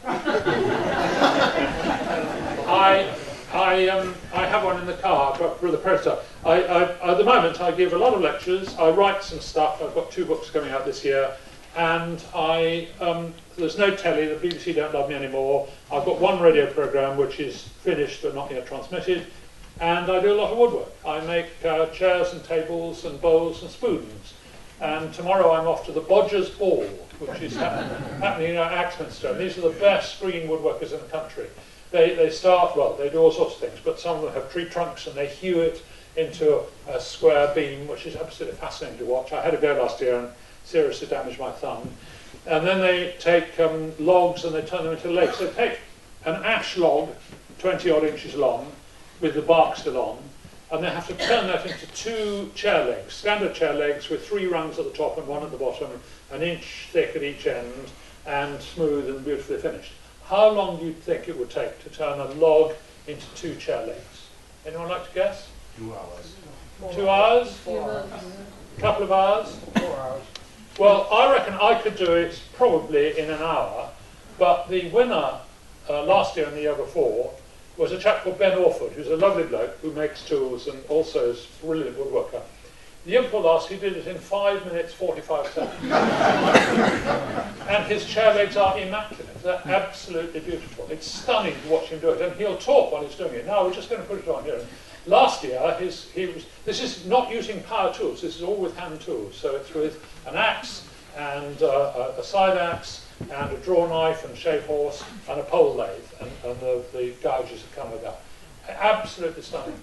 I, I, um, I have one in the car for the prototype. I, I, at the moment, I give a lot of lectures. I write some stuff. I've got two books coming out this year. And I, um, there's no telly, the B B C don't love me anymore. I've got one radio programme which is finished but not yet transmitted. And I do a lot of woodwork. I make uh, chairs and tables and bowls and spoons. And tomorrow I'm off to the Bodger's Ball, which is ha happening in Axminster. And these are the best screen woodworkers in the country. They, they start, well, they do all sorts of things, but some of them have tree trunks and they hew it into a, a square beam, which is absolutely fascinating to watch. I had a go last year and seriously damaged my thumb. And then they take um, logs and they turn them into legs. They take an ash log, twenty odd inches long, with the bark still on, and they have to turn that into two chair legs, standard chair legs with three rungs at the top and one at the bottom, an inch thick at each end, and smooth and beautifully finished. How long do you think it would take to turn a log into two chair legs? Anyone like to guess? Two hours. Two hours? Four hours. A couple of hours? Four hours. Well, I reckon I could do it probably in an hour, but the winner uh, last year and the year before was a chap called Ben Orford, who's a lovely bloke who makes tools and also is a brilliant woodworker. The year before last, he did it in five minutes, forty-five seconds. And his chair legs are immaculate. They're absolutely beautiful. It's stunning to watch him do it, and he'll talk while he's doing it. Now, we're just going to put it on here. Last year, his, he was, this is not using power tools, this is all with hand tools. So it's with an axe and uh, a, a side axe and a draw knife and shave horse and a pole lathe, and, and the, the gouges that come with that. Absolutely stunning.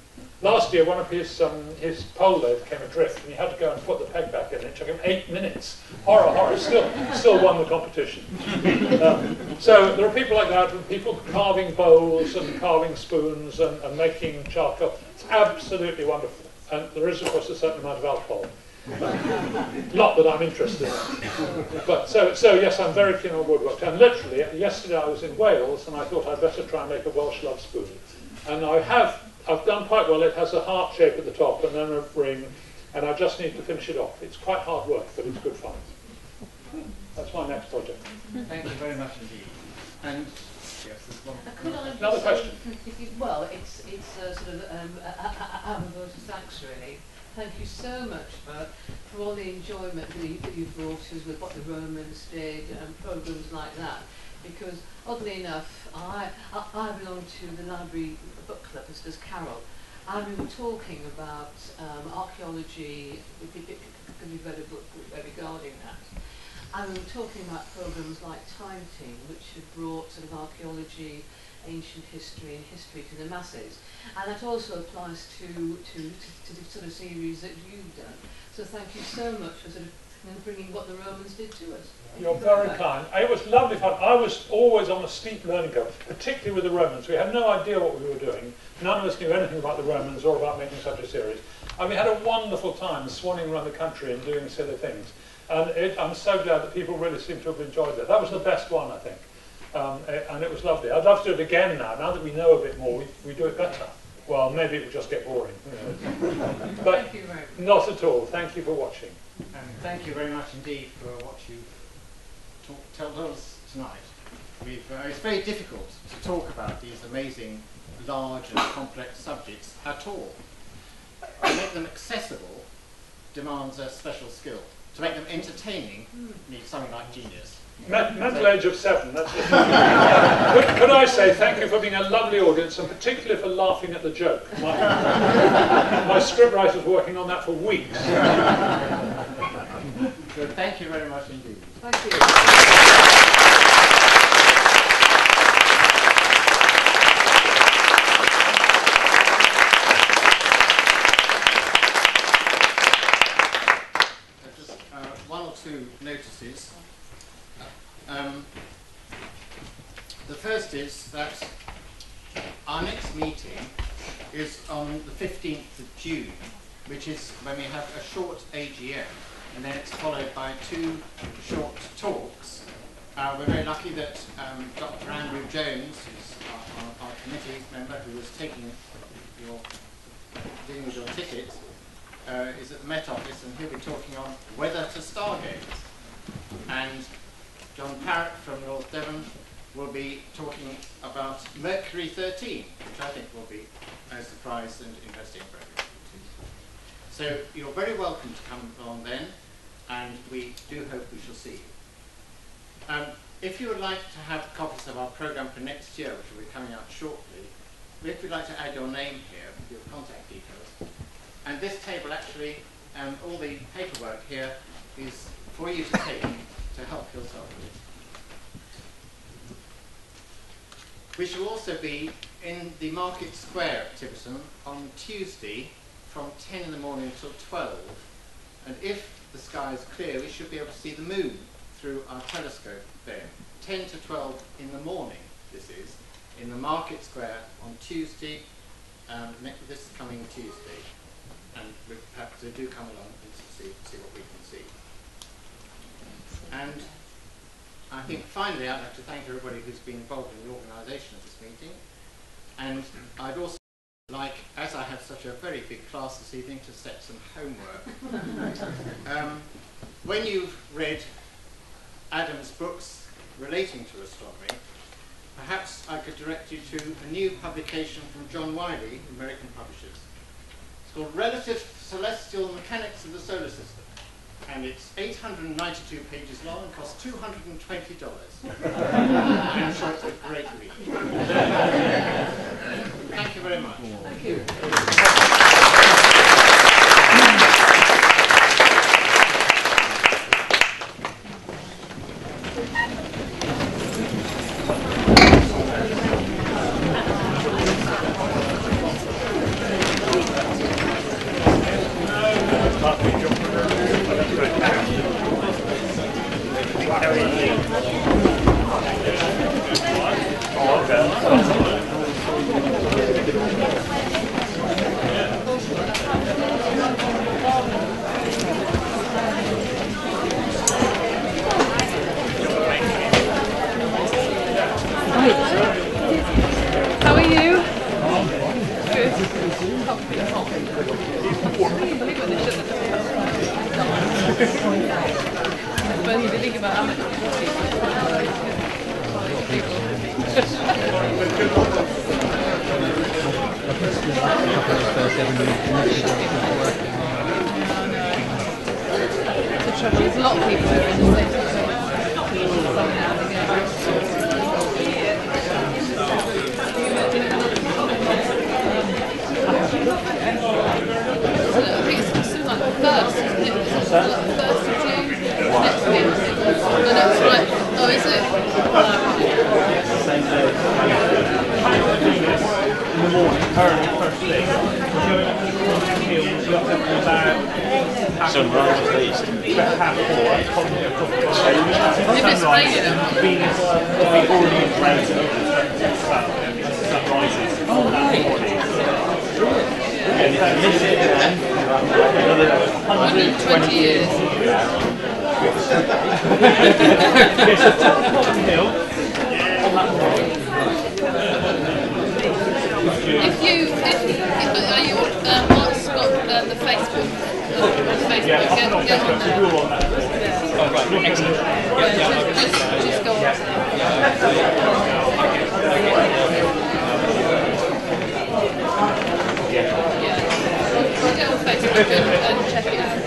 last year, one of his um, his pole lathe came adrift, and he had to go and put the peg back in. It took him eight minutes. Horror, horror. Still, still won the competition. Um, so there are people like that, and people carving bowls and carving spoons and, and making charcoal. It's absolutely wonderful. And there is, of course, a certain amount of alcohol. Not that I'm interested in. But so, so yes, I'm very keen on woodwork. And literally, yesterday I was in Wales, and I thought I'd better try and make a Welsh love spoon. And I have, I've done quite well. It has a heart shape at the top and then a ring, and I just need to finish it off. It's quite hard work, but it's good fun. That's my next project. Thank you very much indeed. And yes, there's one. Could I just Another say, question. if you, well, it's it's uh, sort of um, Adam vote of thanks really. Thank you so much for, for all the enjoyment that you, that you brought us with what the Romans did and programs like that. Because oddly enough, I I, I belong to the library book club as does Carol, and we were talking about um, archaeology. Because we've read a book regarding that. And we were talking about programs like Time Team, which have brought sort of archaeology, ancient history and history to the masses. And that also applies to, to, to, to the sort of series that you've done. So thank you so much for sort of you know, bringing what the Romans did to us. You're very kind. It was lovely fun. I was always on a steep learning curve, particularly with the Romans. We had no idea what we were doing. None of us knew anything about the Romans or about making such a series. And we had a wonderful time swanning around the country and doing silly things. And it, I'm so glad that people really seem to have enjoyed that. That was the best one, I think. Um, it, and it was lovely. I'd love to do it again now. Now that we know a bit more, we, we do it better. Well, maybe it will just get boring. You know. But thank you very much. Not at all. Thank you for watching. And thank you very much indeed for what you talk, told us tonight. We've, uh, it's very difficult to talk about these amazing, large and complex subjects at all. To make them accessible demands a special skill. To make them entertaining needs something like genius. Men mental age of seven, that's it. could, could I say thank you for being a lovely audience, and particularly for laughing at the joke. My, my scriptwriter's working on that for weeks. So thank you very much indeed. Thank you. Two notices. Um, the first is that our next meeting is on the fifteenth of June, which is when we have a short A G M, and then it's followed by two short talks. Uh, we're very lucky that um, Doctor Andrew Jones, who's our, our, our committee member, who was taking your, dealing with your ticket, Uh, is at the Met Office, and he'll be talking on whether to stargaze. And John Parrott from North Devon will be talking about Mercury thirteen, which I think will be a surprise and interesting for everyone. So you're very welcome to come along then, and we do hope we shall see you. Um, if you would like to have copies of our programme for next year, which will be coming out shortly, if you'd like to add your name here with your contact details. And this table actually, and all the paperwork here, is for you to take to help yourself with. We shall also be in the Market Square at Tiverton on Tuesday from ten in the morning till twelve. And if the sky is clear, we should be able to see the moon through our telescope there. ten to twelve in the morning, this is, in the Market Square on Tuesday, um, next, this coming Tuesday. And we perhaps they do come along and see, see what we can see. And I think finally I'd like to thank everybody who's been involved in the organisation of this meeting. And I'd also like, as I have such a very big class this evening, to set some homework. um, when you've read Adam's books relating to astronomy, perhaps I could direct you to a new publication from John Wiley, American publishers. It's called Relative Celestial Mechanics of the Solar System, and it's eight hundred ninety-two pages long and costs two hundred twenty dollars. I'm sure it's a great read. Thank you very much. Thank you. But you think about how much the trouble is a lot of people who are in the same situation. Some now and again. So I think it's something like the first, isn't it? What's that? Like the first of June. Next week. Oh, that's right. Oh, is it? Same day. In the morning, early, first thing. We're going up to the hills, we've got about sunrise at least. about half four, probably a couple of hours. If it's raining, Venus will be already in place over the sun, sunrises on that morning. And if you miss it then, another one hundred twenty years. Yes, a top of the hill on that morning. if you, if, if are you, um, Mark's got um, the Facebook, the Facebook, Yeah, get, on get on Facebook, there. we're all on that. Oh, right, excellent. Yeah, yeah, Just, just, just go on. Yeah. Yeah. So get on Facebook and, and check it out.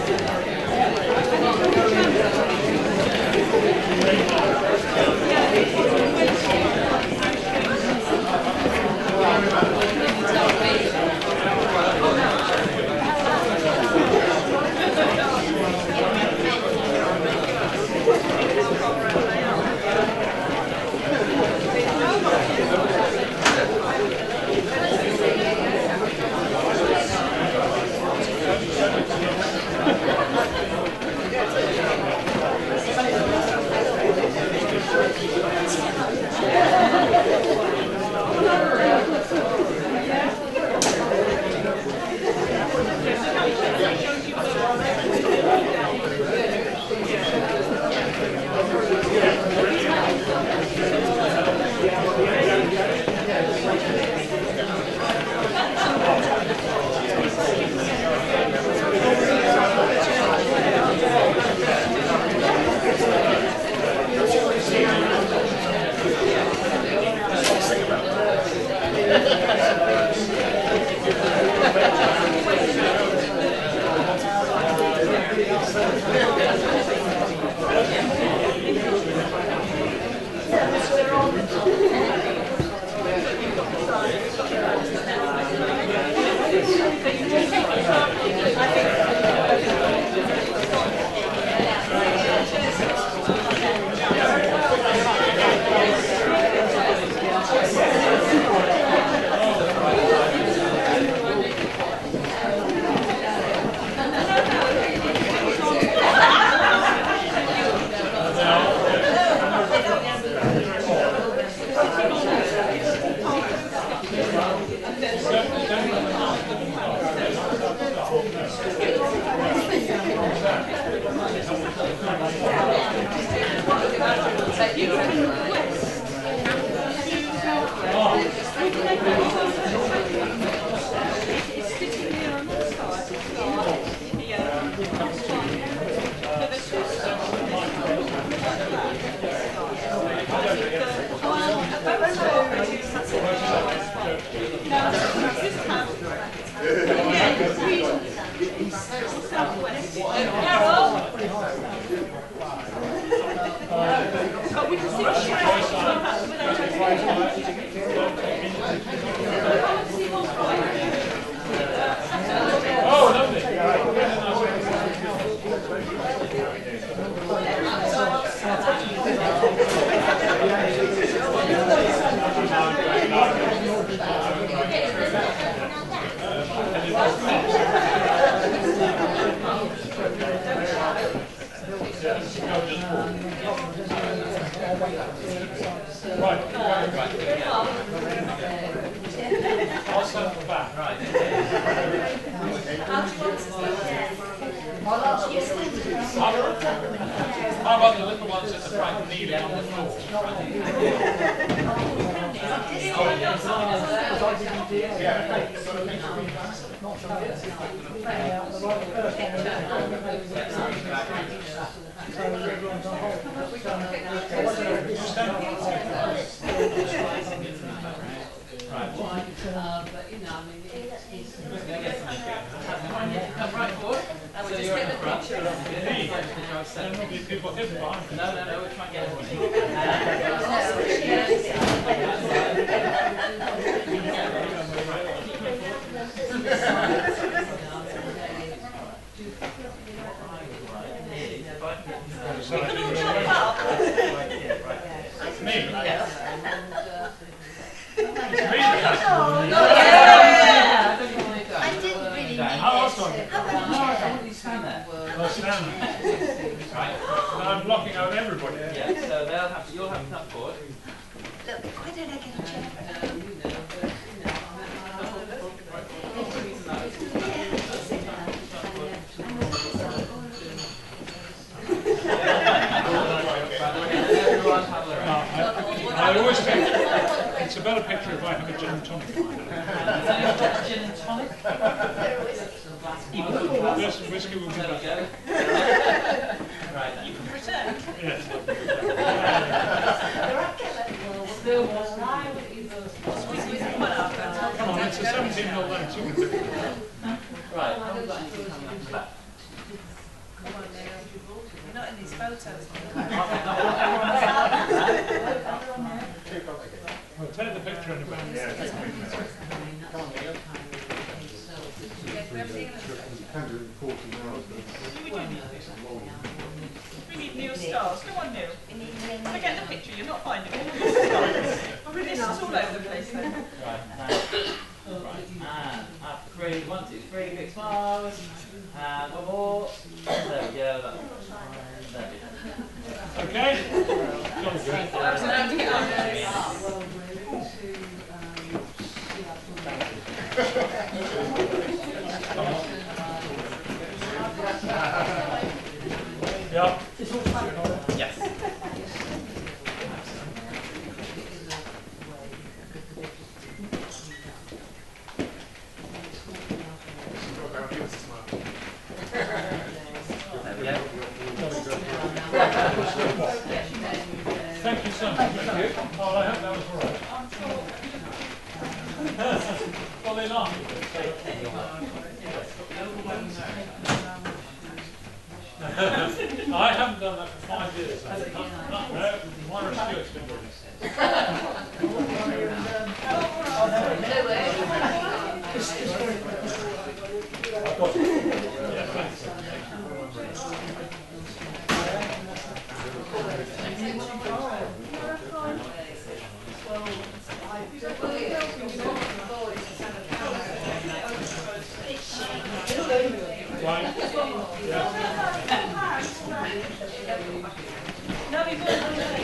How about the little ones at the front kneeling on the floor? Yeah. out the right first one. So everyone's on hold. Right. Uh, but you know, I mean, it's, it's Right forward. And we'll just get the picture. There will be people hidden behind. No, no, no, we'll try and get everything. It's me. Yes. It's me. I didn't really How else on? stand there. Well, stand there. Right. Now I'm blocking out everybody. Yeah, so they'll have to, you'll have to come forward. Look, why don't I get a chair? I always think it's a better picture if I have a gin and tonic in my hand. Gin and tonic? Yes, whiskey will be There we better. go. Right, you can return. Yes. Come on, it's a seventeen mil lens. You can do it. Right. Back. You're not in these photos. Well, take the picture in the back. Yeah, take the picture. Come on, Leo. We need new stars. Come on, Neil. Forget the picture. You're not finding it. This is all over the place then. Right, now, right, and up three, one, two, three, big smiles, and one more. There we go. That, there we go. Okay? Jolly good. I was allowed to get on Yeah. Yes. Thank you so much. Thank you. Oh, I hope that was all right. Well, they're not. I haven't done that for five years. No, no, Myra Stewart's been doing it. I've got it. Yeah, thanks. Right. Yeah. No, we won't.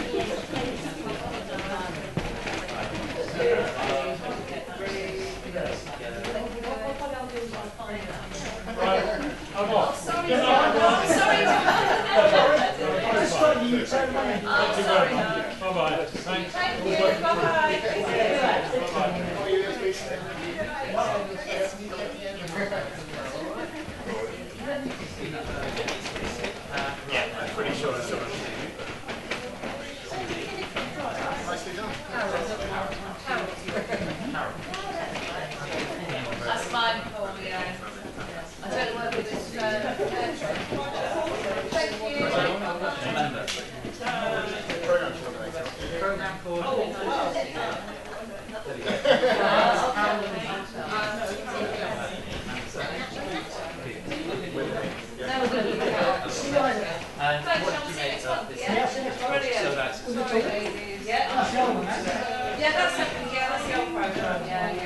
Right. I'm off. Sorry, Good night, everyone. sorry. Thank you very much. Bye-bye. Thanks. Thank you. Bye-bye. Yeah, I'm pretty sure that's all. Nicely done. That's mine, Paul, yeah. I don't work with this. Uh, thank you. Program called. And what did you make of this? So that's Yeah, yeah, that's something. Yeah, that's the old program. Yeah, yeah.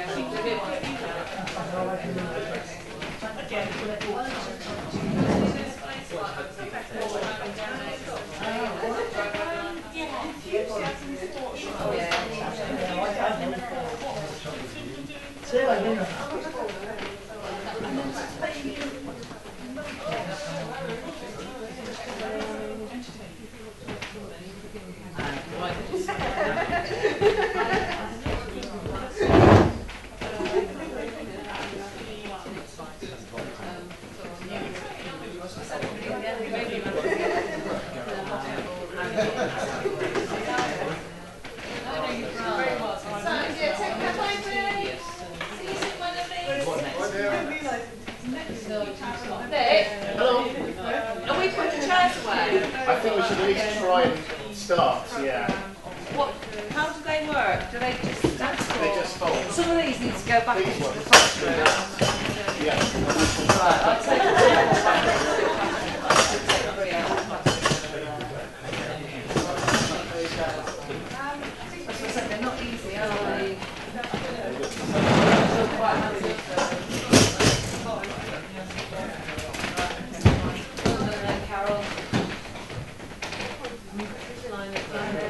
Hello. Are we putting chairs away? I think we should at least try and start, yeah. What? How do they work? Do they just stand still? They just fold. Some of these need to go back These into the ones. classroom. Yeah. Right, I'll take three out. As I said, they're not easy, are they? They're quite handy. Carol. Line it down there.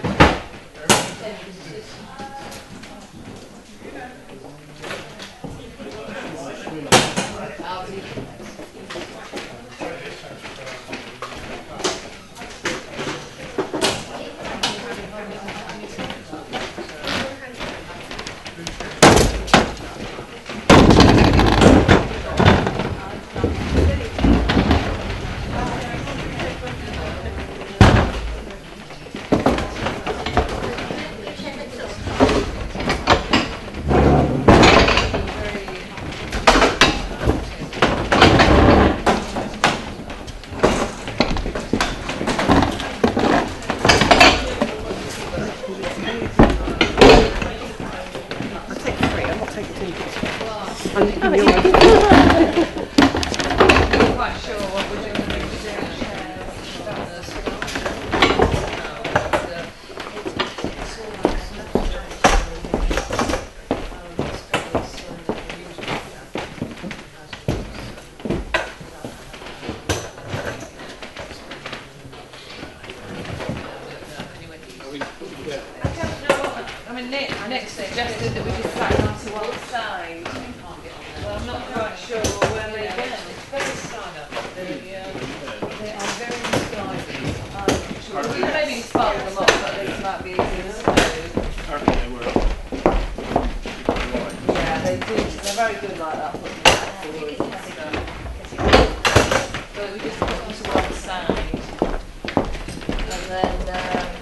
But we just put them to one side, and then um,